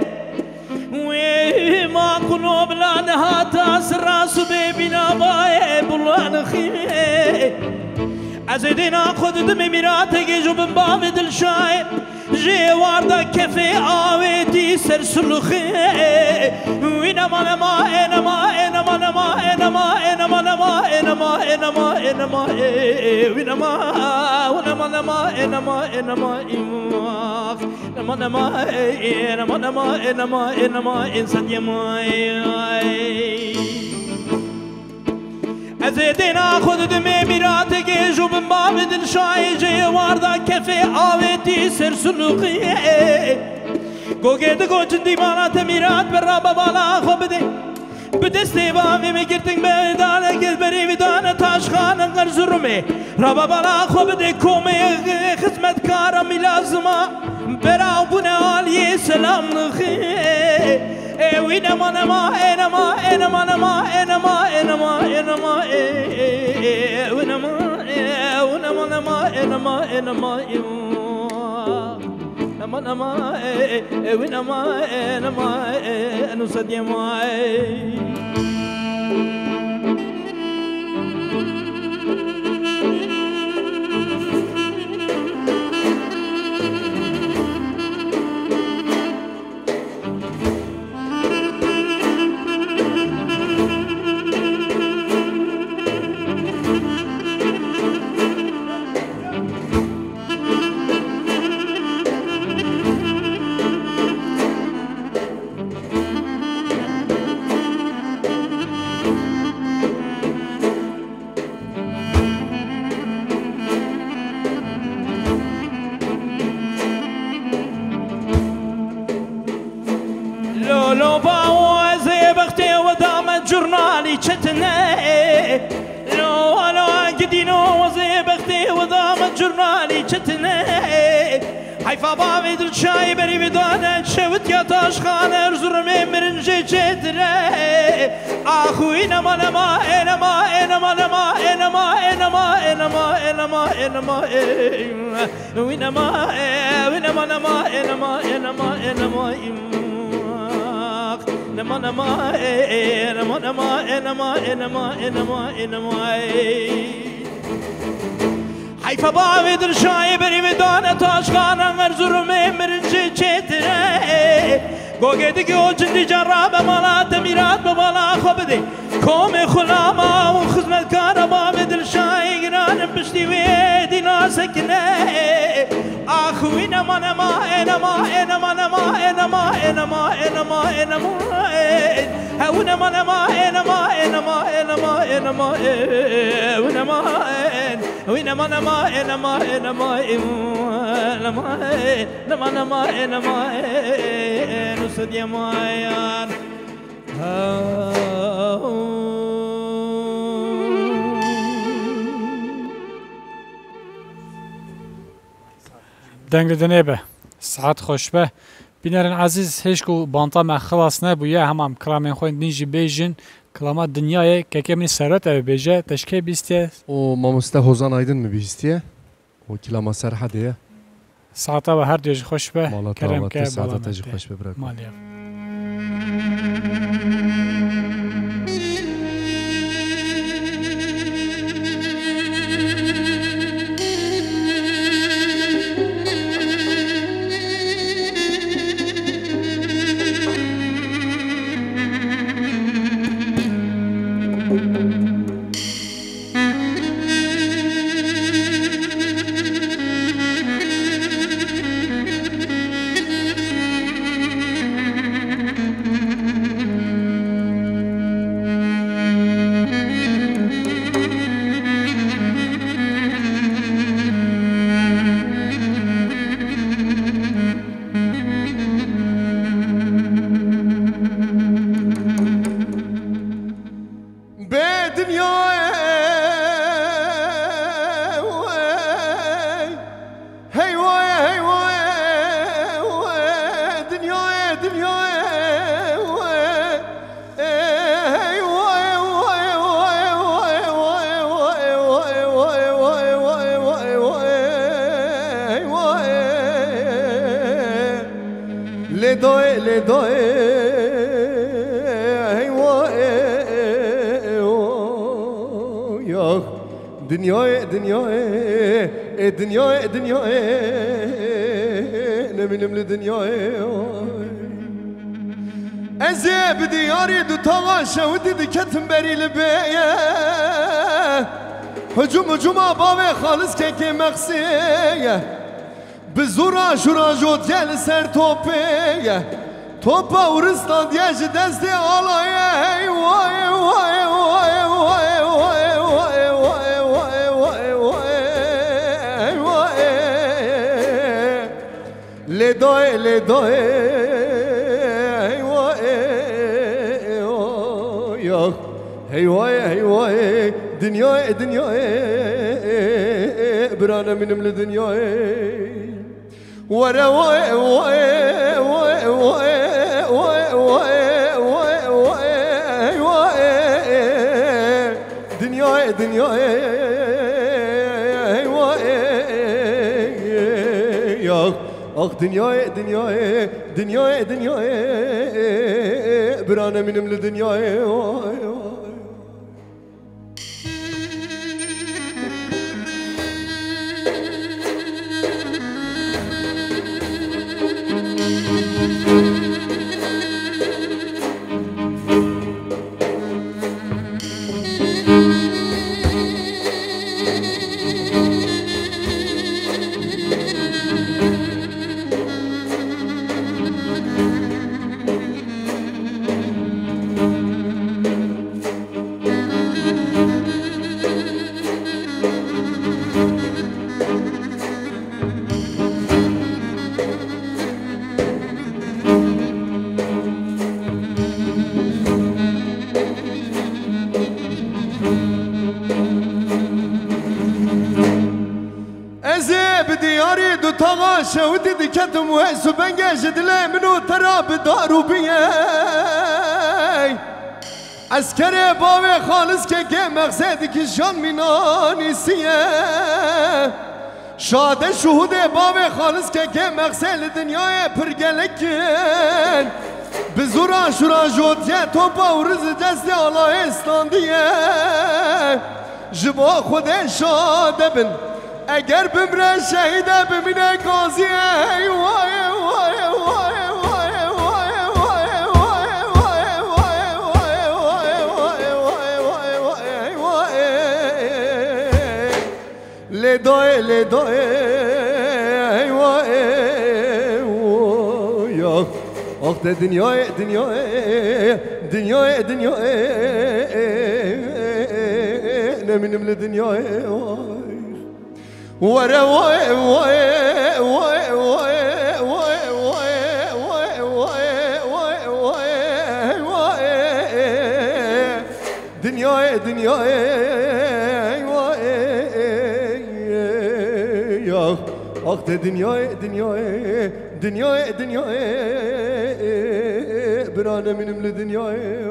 وما كنو بلان هاتا سراس بلا باي بلان خي ازيدنا خد دمي ميراتي جوب باب دل شاي جي واردا كفي آويتي سرسلخي وينما نما انما انما نما انما انما نما انما انما انما وينما ونما نما انما انما نما نما انما نما انما انما انسان يماي ازيدنا خود دمي ميراتي جوب باب دل شاي جي واردا كفي آويتي سرسلخي گوگد گوچندی مالات میرات بر رابا بالا خوب دی بدستی بامی میگرتن بدانه گل بری بدانه تاشخانه غرزرمه ربا بالا خوب ده کومه خدمت کارم لازمه براو بونه عالی سلام نخی وینما نما انما انما نما انما انما انما وینما وینما نما انما انما نما نما وینما انما نصدي معي لو باوزي بختي ودامت جورنالي شتنا لو انا قدينو وزي بختي ودامت جورنالي شتنا حيفا بابي در شاي بري بدانا شوت يا تاشخان ارزرمي مرنجي شتنا اخوي نما نما انما انما نما انما انما انما انما انما وينما وينما نما انما انما انما نما نما نما نما نما نما نما نما حيفا بابي در شاي بري بدانه تاشخانه مرزرمي مرنجي چتره گوگه گو جندی جرابه مالا تمیرات ببالا خوب دی کوم خلاما و خدمتکار بابی در شاي گرانم پشتی ویدی ناسکنه آخوی نما نما نما نما نما نما نما نما نما هو نما نما نما نما نما نما ونما وينما نما نما نما نما نما نما نما نصد يا معيان دنگ دنیبه ساعت خوشبه بینرن عزیز هیچکو بانتا ما خلاص نبویه همام کلامین خوین نیجی بیجن کلامات دنیای که که من سرات او بیجه تشکی بیسته و مامسته هوزان آیدن می بیستیه و کلام سر حدیه ساعتا و هر دیج خوشبه مالا کرم که ساعتا تجی خوشبه برد مالیا دنیای دنیای دنیای دنیای نمینم لدنیای از بدیاری دو تا شودی دکتم بری لبیه هجوم هجوم بابا خالص که که مقصیه بزورا شورا جوت گل سر توپیه توپا ورستان دیش دستی آلایه وای وای وای وای وای لدای لدای يا هيواي هيواي دنياي دنياي برانا من من دنياي ورا واي واي واي واي واي واي واي واي دنياي دنياي يا اخ دنياي دنياي دنياي دنياي برانا من من دنياي شودي دكتم واسو بنجاجد لي منو تراب دارو بياي عسكري باوي خالص كي مقصد كي جان ميناني سيه شاد شهود باوي خالص كي مقصد دنياي پرگلکن بزورا شورا جوتيه تو باورز دست الله اسلانديه جبا خود شاد بن اگر بمره شهیده بمینه قاضی ای وای وای وای وای وای وای وای وای وای وای وای وای لدای لدای ای وای یا آخ ده دنیای دنیای دنیای دنیای نمینم لدنیای ورا واي واي واي واي واي واي واي واي واي واي دنياي دنياي واي يا اخ دنياي دنياي دنياي دنياي برانا من من دنياي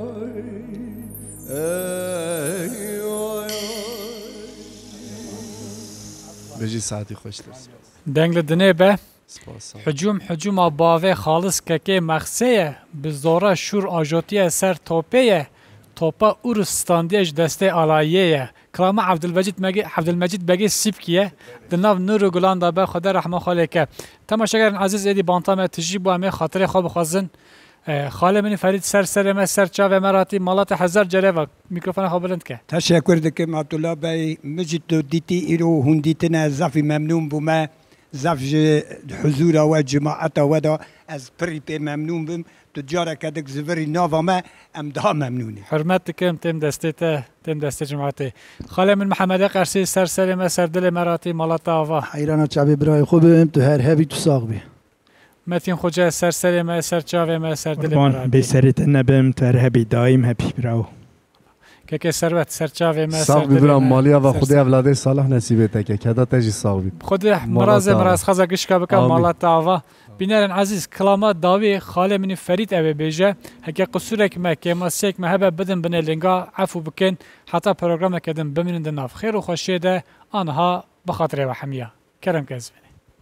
بجي ساعتي خوش ترس دنگل دنبه حجوم حجوم باوه خالص که مخصیه بزاره شور آجاتیه سر توپیه توپا اورستاندیش دسته آلاییه کلام عبدالمجید مگی عبدالمجید بگی سیبکیه دناو نور گلان دابه خدا رحمه خاله که تماشاگران عزیز ایدی بانتام تجی با همه خاطر خواب خوازن خاله منی فرید سر سر ما سر چاو مراتی مالات هزار جره و میکروفون خواب بلند که تشکر دکم عبدالله بای مجید تو دیتی ایرو هندیتنا زفی ممنون بوما زف حضور و جماعت و دا از پریپی ممنون بم تجاره کدک زوری ناوا ما ام ده ممنونی حرمت دکم تیم دسته تیم دسته جماعتی خاله من محمد قرسی سر سر ما سر دل مراتی مالات آوا حیران چابی برای خوبم تو هر هبی تو ساق بی متین خوجه سر سر ما سر چاو ما سر دل مراتی به سرت نبم تو هر هبی دایم هبی براو که که ثروت سر چاو ما ساق ببرم مالیا و خود اولاده صالح نصیبه تکه کدا تجی ساق بی خود مراز مراز خزا گشکا بکم مالات آوا بینرن عزیز کلامات داوی خاله منی فرید اوه بیجه هکه قصورک ما که ما سیک ما هبه بدن بنه لنگا عفو بکن حتی پروگرام کدن بمینن دناف خیر و خوشیه ده آنها بخاطر و حمیه کرم که ازبینی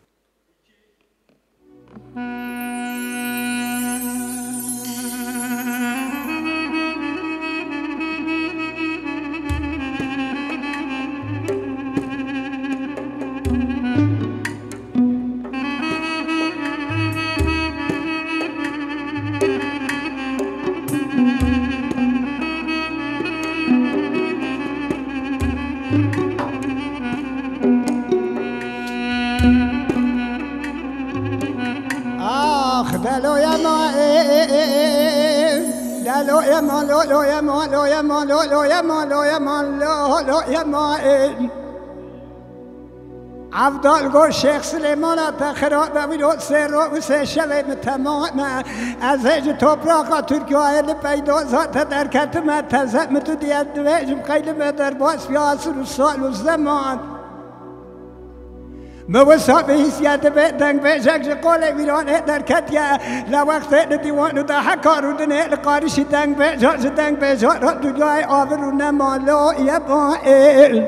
دلو يا ما دلو يا ما لو لو يا ما لو يا ما لو لو يا ما لو يا ما لو لو يا ما عبدال گو شیخ سلیمان تخرا بویدو سر و سه شب تمام از هج توپراقا ترکیه های پیدا ذات در کتم تزم تو دیت دویجم خیلی در باس فی عصر و سال و زمان موسا به حیثیت به دنگ به جگج قول ویرانه در کتیه لوقت دیوان و ده حکار و دنه لقارشی دنگ به جاج دنگ به جا را دنیای آور و نمالو یه بائل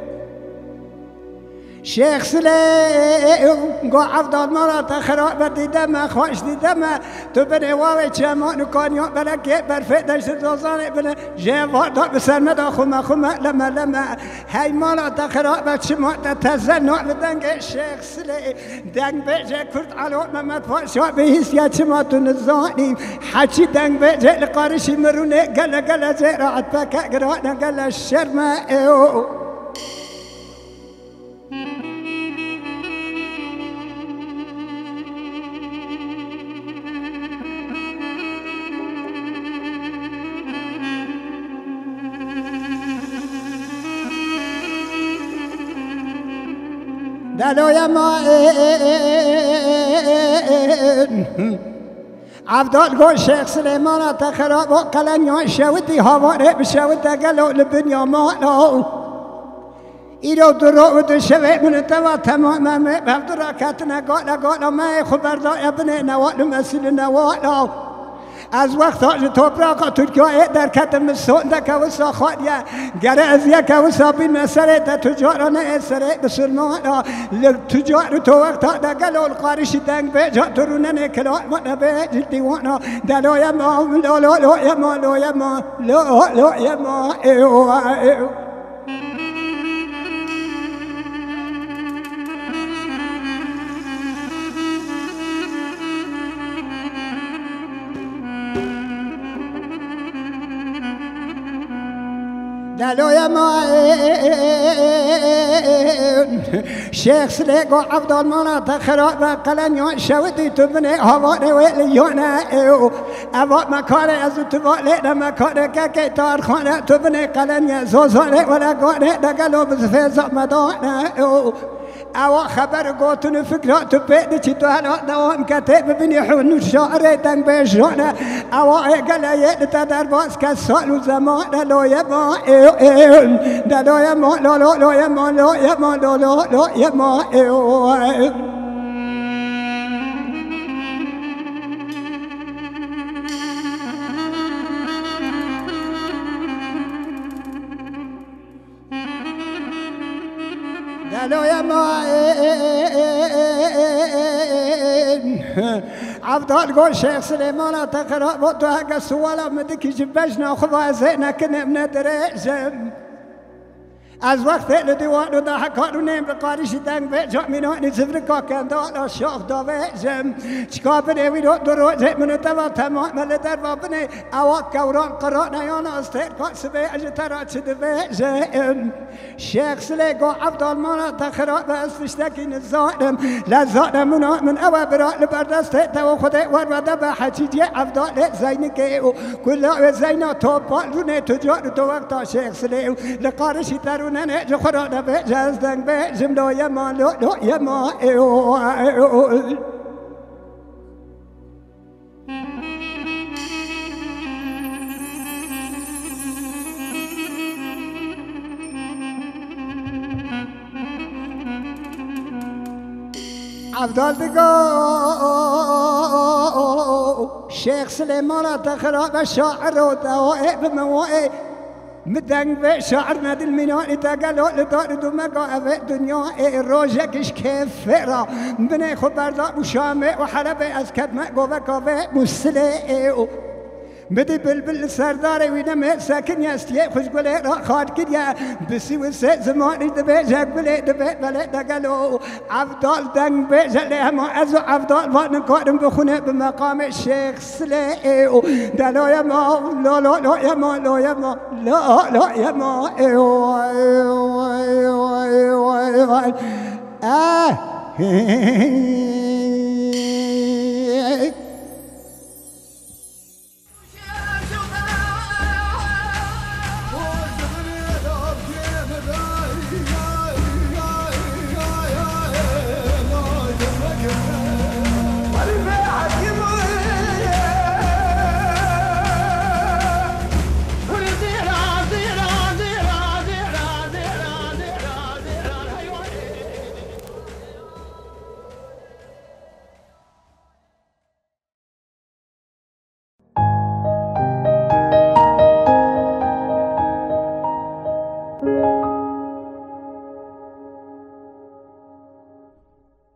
شیخ سلیم گو عبدال مرا تخراب دیدم خوش دیدم تو بنه واوی چمان و کانیا بلکه برفه دشت دوزانه بنه جوار دا بسر مدا خومه خومه لما لما هی مرا تخراب چما تتزن نوع دنگ شیخ سلیم دنگ بیجه کرد علو محمد پاشا به حیثیت چما تو نزانیم حچی دنگ بیجه لقارشی مرونه گل گل زیرات پکه گرانه گل شرمه ایو دلوی ما عبدال گو شیخ سلیمان تخراب و قلنیان شودی هواره بشود گلو لبنیا مالو ایرو درو دو شوه من توا تمام بفت راکتنا قالا قالا ما خبردار ابن نوال مسئول نوالو از وقت آج توپراقا ترکیه در کتم سونده و ساخاریه گره از یک و سابین مسره در تجاران اسره بسلمانا تجار تو وقت دقل القارشی دنگ به جا ترونن کلال من به دیوانا دلوی ما لا لا لا ما لا ما لا لا ما ایو ایو دلوی ما شیخ سلیگو عبدال مانا تخراب قلنیان شودی تو بنی هوانه ویلیانه ایو اوا مکاره از تو والی مکاره که که تارخانه تو بنی قلنیان زوزانه ولگانه دگلو بزفیزا مدانه ایو اوا خبر گوتون فکرات پیدا چی تو هلا دوام کته ببینی حون شعر دنگ بجانه اوا اگله تا در باز که سال و زمان لای ما ایو ایو دلای ما لا لا لای ما لای ما لا لا لای ما ایو دلوی ما عبدال گو شیخ سلیمان تقراب و تو اگه سوالا مدکی جبش ناخوا زینک نم ندرشم از وقت لدیوان و ده کارونیم بقارشی دنگ به جامینانی زفر کاکندالا شاخ داویجم چکا بنه ویدو دروجه من توا تمام لدر بابنه اوا کوران قران یان استر کاس به اجترا چه دویجم شیخ سلیگو عبدال مانا تخراب اسفشتکی نزانم لزانمونا من اوا برا لبردست تو خود ورده به حجیجی عبدال زینکه و کلا زینا تو پالونه تجار تو وقتا شیخ سلیو لقارشی ترو نه جو خدا به جز دنگ به جمله یا ما لو لو یا ما ایو عبدال بگو شیخ سلیمان تخراب شاعر و دوائب موائب مدنگ به شعر ندل منانی تقلو لدار دو مقاعد دنیا روژکش کیف فرا بنی خود بردار و شامه و حلبه از کدمه گوه کاوه مسله بدی بلبل سرداره وینم ساکن یستیه خوش گله را خاد کردیا بسی و سه زمانی دبه جگ بله دبه بله دگلو عبدال دنگ بجله همه از عبدال وان کارم بخونه به مقام شیخ سلیه دلای ما لا لا لا یا ما لا یا ما لا لا یا ما اه